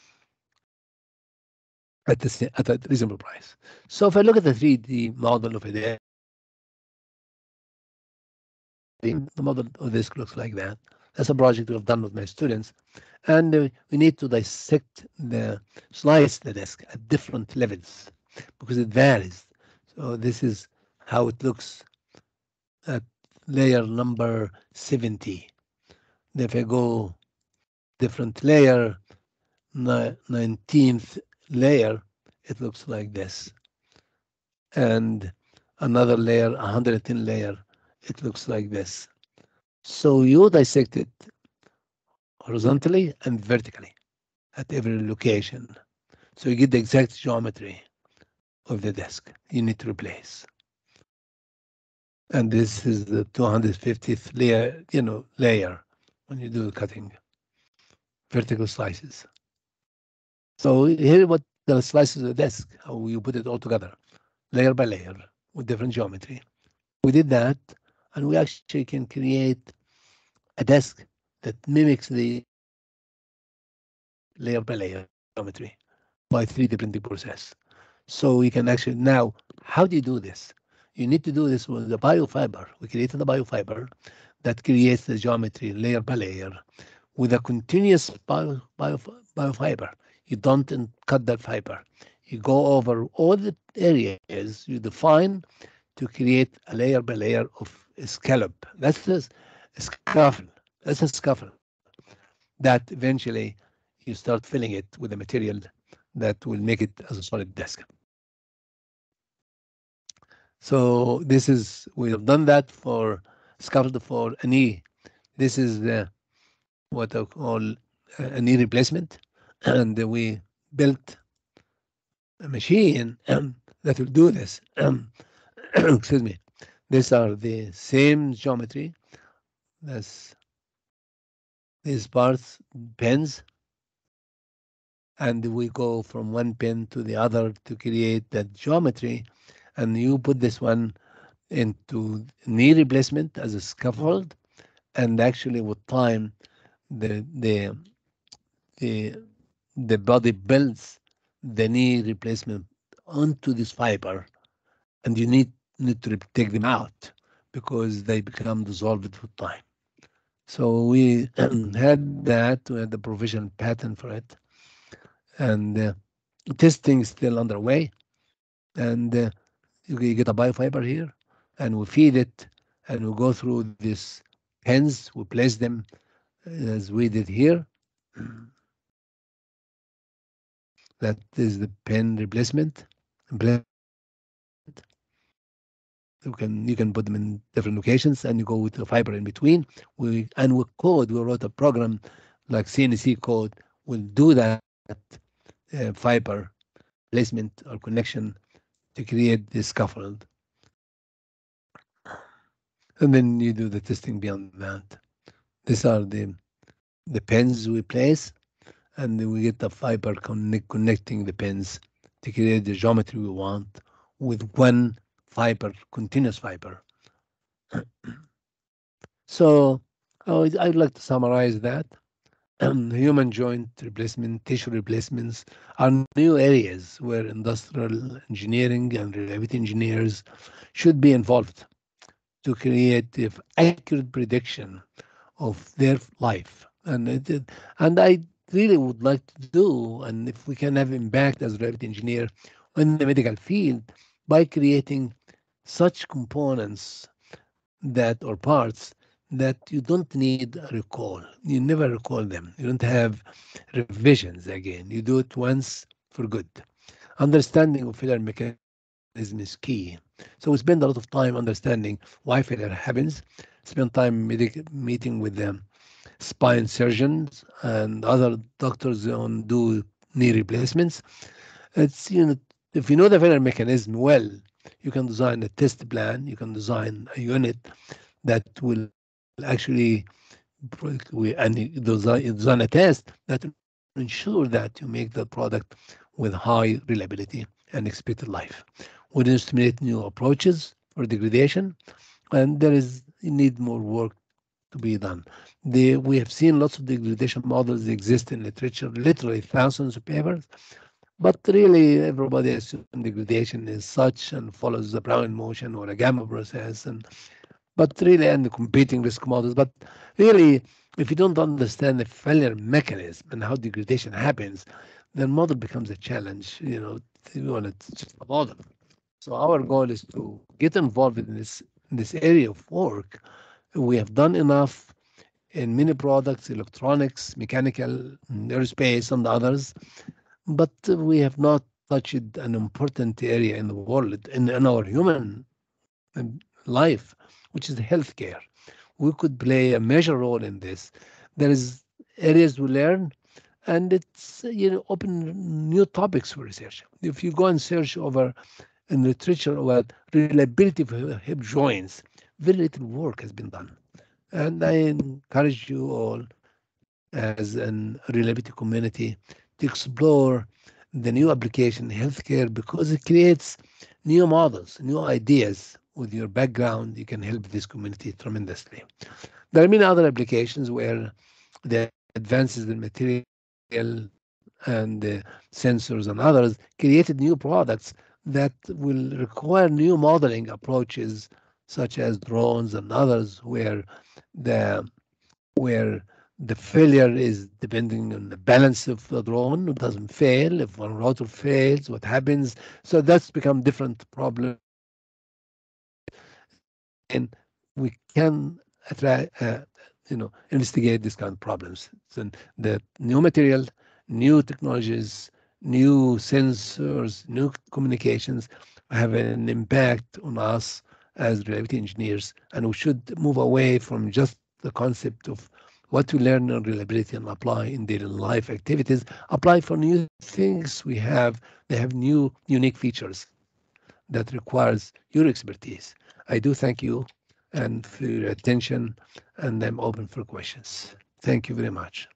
at a reasonable price. So if I look at the 3D model of it, the model of this looks like that. That's a project we've done with my students. And we need to slice the disk at different levels because it varies. So this is how it looks at layer number 70. If I go different layer, 19th layer, it looks like this. And another layer, 110 layer, it looks like this. So you dissect it horizontally and vertically at every location. So you get the exact geometry of the desk you need to replace. And this is the 250th layer, layer when you do cutting vertical slices. So here what the slices of the desk, how you put it all together, layer by layer with different geometry. We did that, and we actually can create a desk that mimics the layer by layer geometry by 3D printing process. So we can actually now, how do you do this? You need to do this with the biofiber. We created a biofiber that creates the geometry layer by layer with a continuous biofiber. You don't cut that fiber. You go over all the areas you define to create a layer by layer of scallop. That's a scaffold. That's a scaffold that eventually you start filling it with the material that will make it as a solid desk. So this is, we have done that for scaffold for a knee. This is the what I call a knee replacement, and we built a machine that will do this. Excuse me. These are the same geometry as these parts, pins, and we go from one pin to the other to create that geometry. And you put this one into knee replacement as a scaffold, and actually with time, the the the the body builds the knee replacement onto this fiber, and you need to take them out because they become dissolved with time. So we had that, we had the provisional patent for it, and testing is still underway. And you get a biofiber here, and we feed it, and we go through these pens, we place them as we did here. That is the pen replacement. You can put them in different locations, and you go with the fiber in between. We wrote a program like CNC code will do that fiber placement or connection to create this scaffold. And then you do the testing beyond that. These are the pins we place, and then we get the fiber connecting the pins to create the geometry we want with one fiber, continuous fiber. So I'd like to summarize that. Human joint replacement, tissue replacements are new areas where industrial engineering and reliability engineers should be involved to create accurate prediction of their life. And I really would like to do, and if we can have impact as a reliability engineer in the medical field by creating such components that or parts that you don't need a recall. You never recall them. You don't have revisions again. You do it once for good. Understanding of failure mechanism is key. So we spend a lot of time understanding why failure happens. Spend time meeting with them spine surgeons and other doctors on do knee replacements. It's if you know the failure mechanism well, you can design a test plan. You can design a unit that will actually design a test that will ensure that you make the product with high reliability and expected life. We need to stimulate new approaches for degradation, and you need more work to be done. We have seen lots of degradation models exist in literature, literally thousands of papers, but really everybody assumes degradation is such and follows the Brown motion or a gamma process, but really, and the competing risk models. But really, if you don't understand the failure mechanism and how degradation happens, then model becomes a challenge. It's just a model. So our goal is to get involved in this area of work. We have done enough in many products, electronics, mechanical, aerospace, and others, but we have not touched an important area in the world, in our human life, which is healthcare. We could play a major role in this. There is areas to learn, and it's open new topics for research. If you go and search over in literature about reliability of hip joints, very little work has been done. And I encourage you all as an reliability community to explore the new application in healthcare because it creates new models, new ideas. With your background, you can help this community tremendously. There are many other applications where the advances in material and sensors and others created new products that will require new modeling approaches, such as drones and others, the where the failure is depending on the balance of the drone. It doesn't fail. If one rotor fails, what happens? So that's become different problem, and we can investigate these kind of problems. So the new material, new technologies, new sensors, new communications have an impact on us as reliability engineers, and we should move away from just the concept of what we learn in reliability and apply in daily life activities, apply for new things we have. They have new unique features that requires your expertise. I do thank you and for your attention, and I'm open for questions. Thank you very much.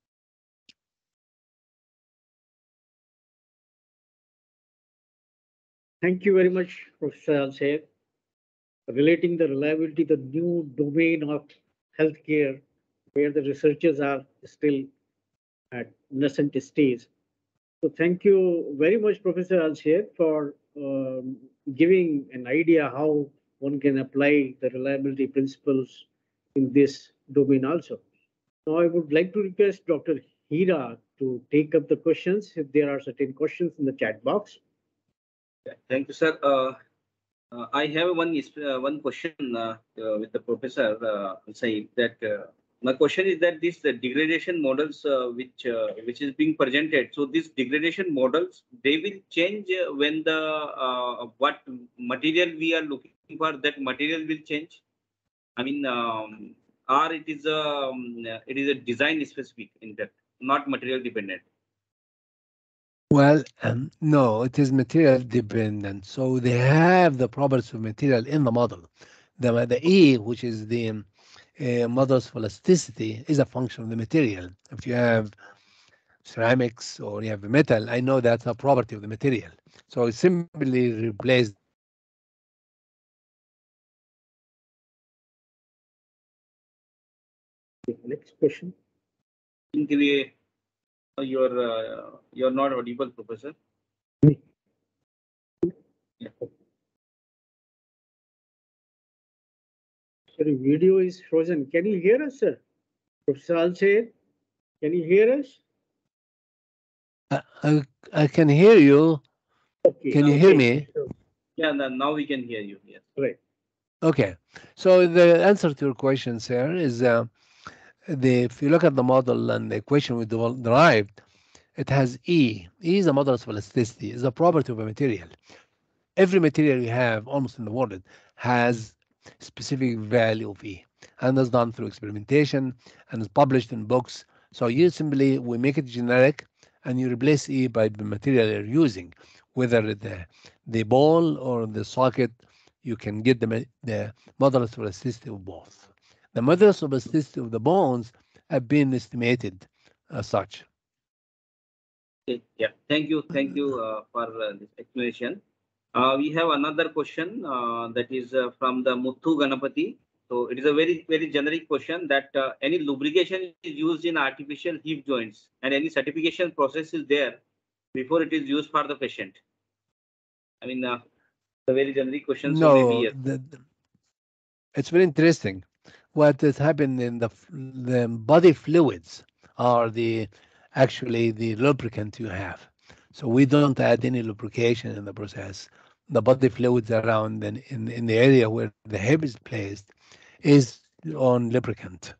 Thank you very much, Professor Elsayed, relating the reliability, the new domain of healthcare, where the researchers are still at nascent stage. So thank you very much, Professor Elsayed, for giving an idea how one can apply the reliability principles in this domain also. Now I would like to request Dr. Hira to take up the questions if there are certain questions in the chat box. Thank you, sir. I have one question with the professor Elsayed. That my question is that these degradation models which is being presented. So these degradation models, they will change when the what material we are looking for, that material will change. I mean, or it is a design specific in that, not material dependent. Well, no, it is material dependent. So they have the properties of material in the model. The E, which is the model's elasticity, is a function of the material. If you have ceramics or you have metal, I know that's a property of the material. So I simply replace the E with the Next question. I think you're not audible, professor. Yeah. Sorry, video is frozen. Can you hear us, sir? Professor Elsayed, can you hear us? I can hear you. Okay. Can you hear me? Yeah, now we can hear you. Yes. Right. Okay. So the answer to your question, sir, is if you look at the model and the equation we derived, it has E. E is a model of elasticity, is a property of a material. Every material you have almost in the world has specific value of E, and that's done through experimentation and is published in books. So you simply we make it generic, and you replace E by the material you're using, whether the ball or the socket. You can get the modulus of elasticity of both. The modulus of elasticity of the bones have been estimated as such. Okay. Yeah. Thank you for this explanation. We have another question that is from the Muthu Ganapati. So it is a very generic question that any lubrication is used in artificial hip joints and any certification process is there before it is used for the patient. I mean, a very generic question. So maybe No, yes. it's very interesting. What has happened in the body fluids are actually the lubricant you have. So we don't add any lubrication in the process. The body fluids around in the area where the hip is placed is on lubricant.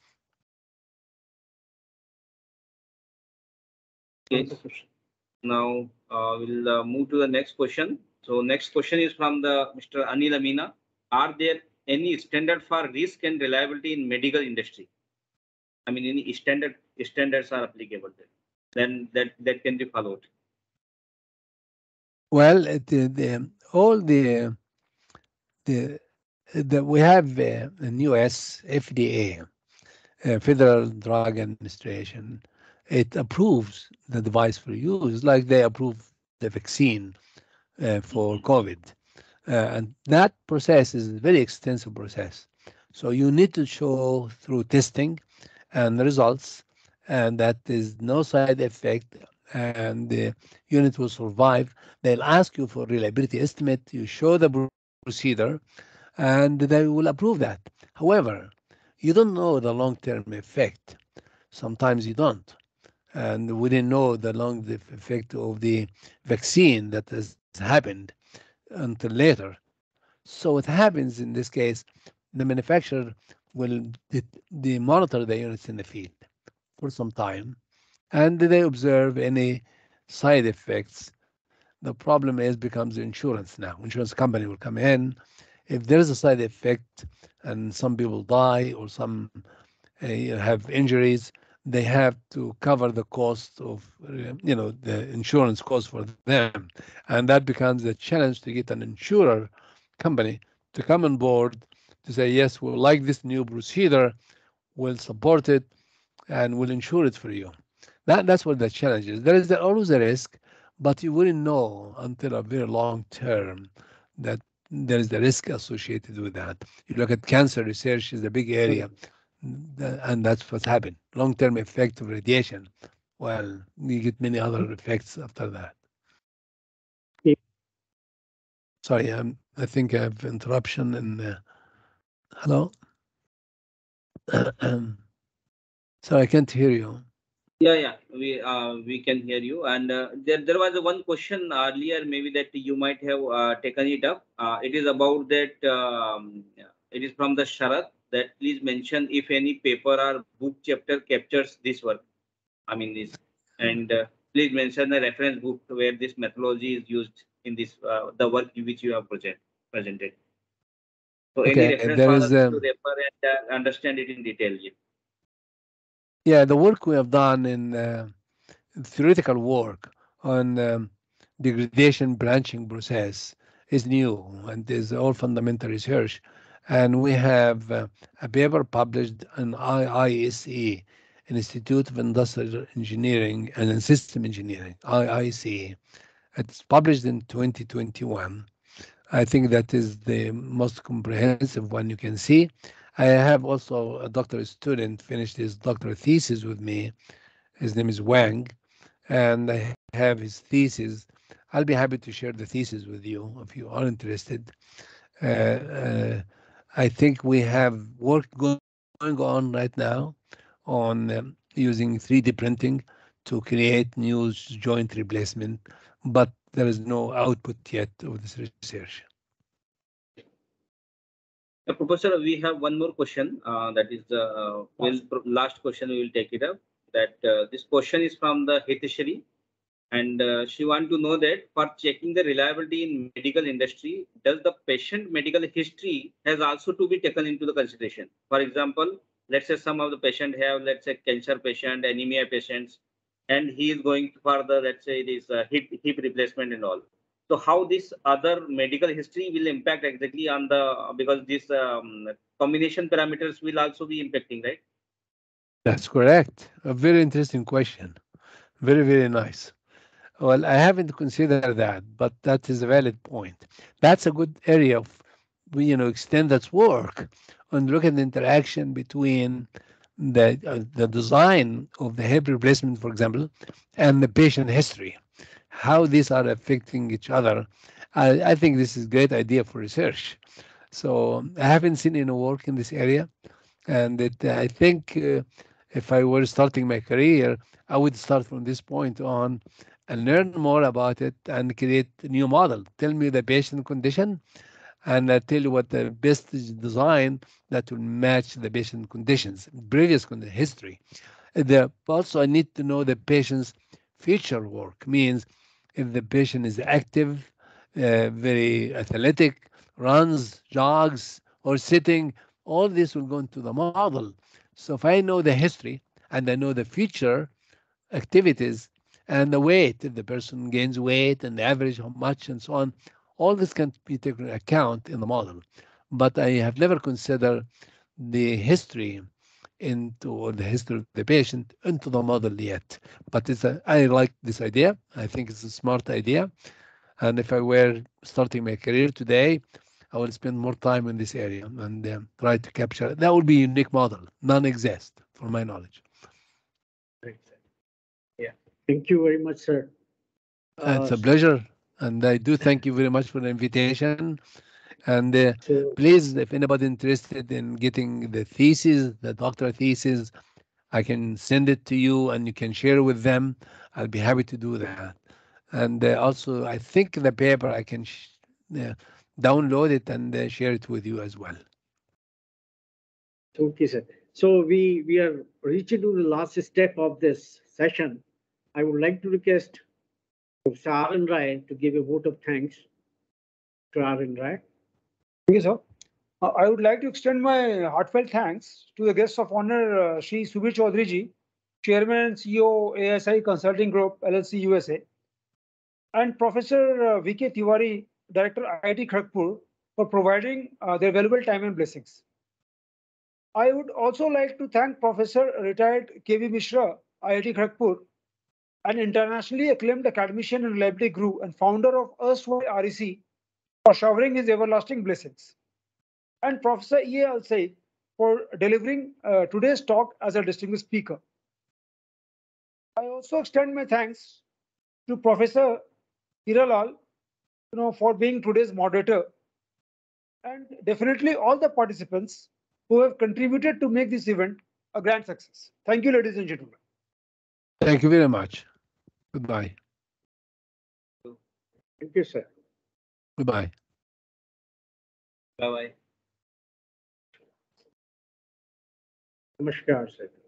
Okay. Now we'll move to the next question. So next question is from the Mr. Anil Amina. Are there any standard for risk and reliability in medical industry? I mean, any standard standards are applicable there. Then that can be followed. Well, all we have in US FDA, Federal Drug Administration. It approves the device for use, like they approve the vaccine for COVID. And that process is a very extensive process. So you need to show through testing and the results, and that is no side effect, and the unit will survive. They'll ask you for reliability estimate. You show the procedure, and they will approve that. However, you don't know the long-term effect. Sometimes you don't. And we didn't know the long effect of the vaccine that has happened until later. So what happens in this case, the manufacturer will monitor the units in the field for some time, and they observe any side effects. The problem is becomes insurance now. Insurance company will come in. If there is a side effect and some people die or some have injuries, they have to cover the cost of the insurance cost for them, and that becomes a challenge to get an insurer company to come on board to say yes, we like this new procedure, we'll support it, and we'll insure it for you. That's what the challenge is. There is always a risk, but you wouldn't know until a very long term that there is the risk associated with that. You look at cancer research is a big area, and that's what's happened. Long-term effect of radiation. Well, you get many other effects after that. Sorry, I think I have interruption. And hello. So I can't hear you. Yeah, we can hear you. And there was one question earlier, maybe that you might have taken it up. It is about that. It is from the Sharat that please mention if any paper or book chapter captures this work. I mean this, and please mention the reference book where this methodology is used in this the work which you have presented. So any Okay, reference there for is us to refer and understand it in detail. yeah, the work we have done in theoretical work on degradation branching process is new and is all fundamental research. And we have a paper published in IISE, Institute of Industrial Engineering and System Engineering, IICE. It's published in 2021. I think that is the most comprehensive one you can see. I have also a doctoral student finished his doctoral thesis with me. His name is Wang, and I have his thesis. I'll be happy to share the thesis with you if you are interested. Uh, uh, I think we have work going on right now on using 3D printing to create new joint replacement, but there is no output yet of this research. Professor, we have one more question. That is the last question. We will take it up. That this question is from the Hiteshri, and she want to know that for checking the reliability in medical industry, does the patient medical history has also to be taken into the consideration? For example, let's say some of the patient have, let's say, cancer patient, anemia patients, and he is going for the, let's say, this hip replacement and all. So how this other medical history will impact exactly on the, because this combination parameters will also be impacting, right? That's correct. A very interesting question. Very, very nice. Well, I haven't considered that, but that is a valid point. That's a good area of, extend that work and look at the interaction between the design of the hip replacement, for example, and the patient history, how these are affecting each other. I think this is a great idea for research. So I haven't seen any work in this area, and I think if I were starting my career, I would start from this point on and learn more about it and create a new model. Tell me the patient condition, and I tell you what the best design that will match the patient conditions, previous history. Also, I need to know the patient's future work. Means if the patient is active, very athletic, runs, jogs, or sitting, all this will go into the model. So if I know the history, and I know the future activities and the weight, if the person gains weight and the average how much and so on, all this can be taken into account in the model. But I have never considered the history into or the history of the patient into the model yet. But I like this idea. I think it's a smart idea. And if I were starting my career today, I will spend more time in this area and try to capture it. That would be a unique model. None exist, for my knowledge. Right, sir. Yeah. Thank you very much, sir. It's a pleasure. And I do thank you very much for the invitation. And So, please, if anybody interested in getting the thesis, the doctoral thesis, I can send it to you and you can share with them. I'll be happy to do that. And also, I think the paper I can uh, download it and share it with you as well. okay, sir. So we are reaching to the last step of this session. I would like to request Professor Arun Rai to give a vote of thanks to Arun Rai. Thank you, sir. I would like to extend my heartfelt thanks to the guests of honor, Shri Subir Chaudhary ji, Chairman and CEO, ASI Consulting Group, LLC, USA, and Professor V.K. Tiwari, Director, IIT Kharagpur, for providing their valuable time and blessings. I would also like to thank Professor Retired K.V. Mishra, IIT Kharagpur, an internationally acclaimed academician and reliability guru and founder of erstwhile REC, for showering his everlasting blessings, and Professor E.A. Elsayed for delivering today's talk as a distinguished speaker. I also extend my thanks to Professor Hiralal, for being today's moderator, and definitely all the participants who have contributed to make this event a grand success. Thank you, ladies and gentlemen. Thank you very much. Goodbye. Thank you, sir. Goodbye. Bye bye. Namaskar, sir.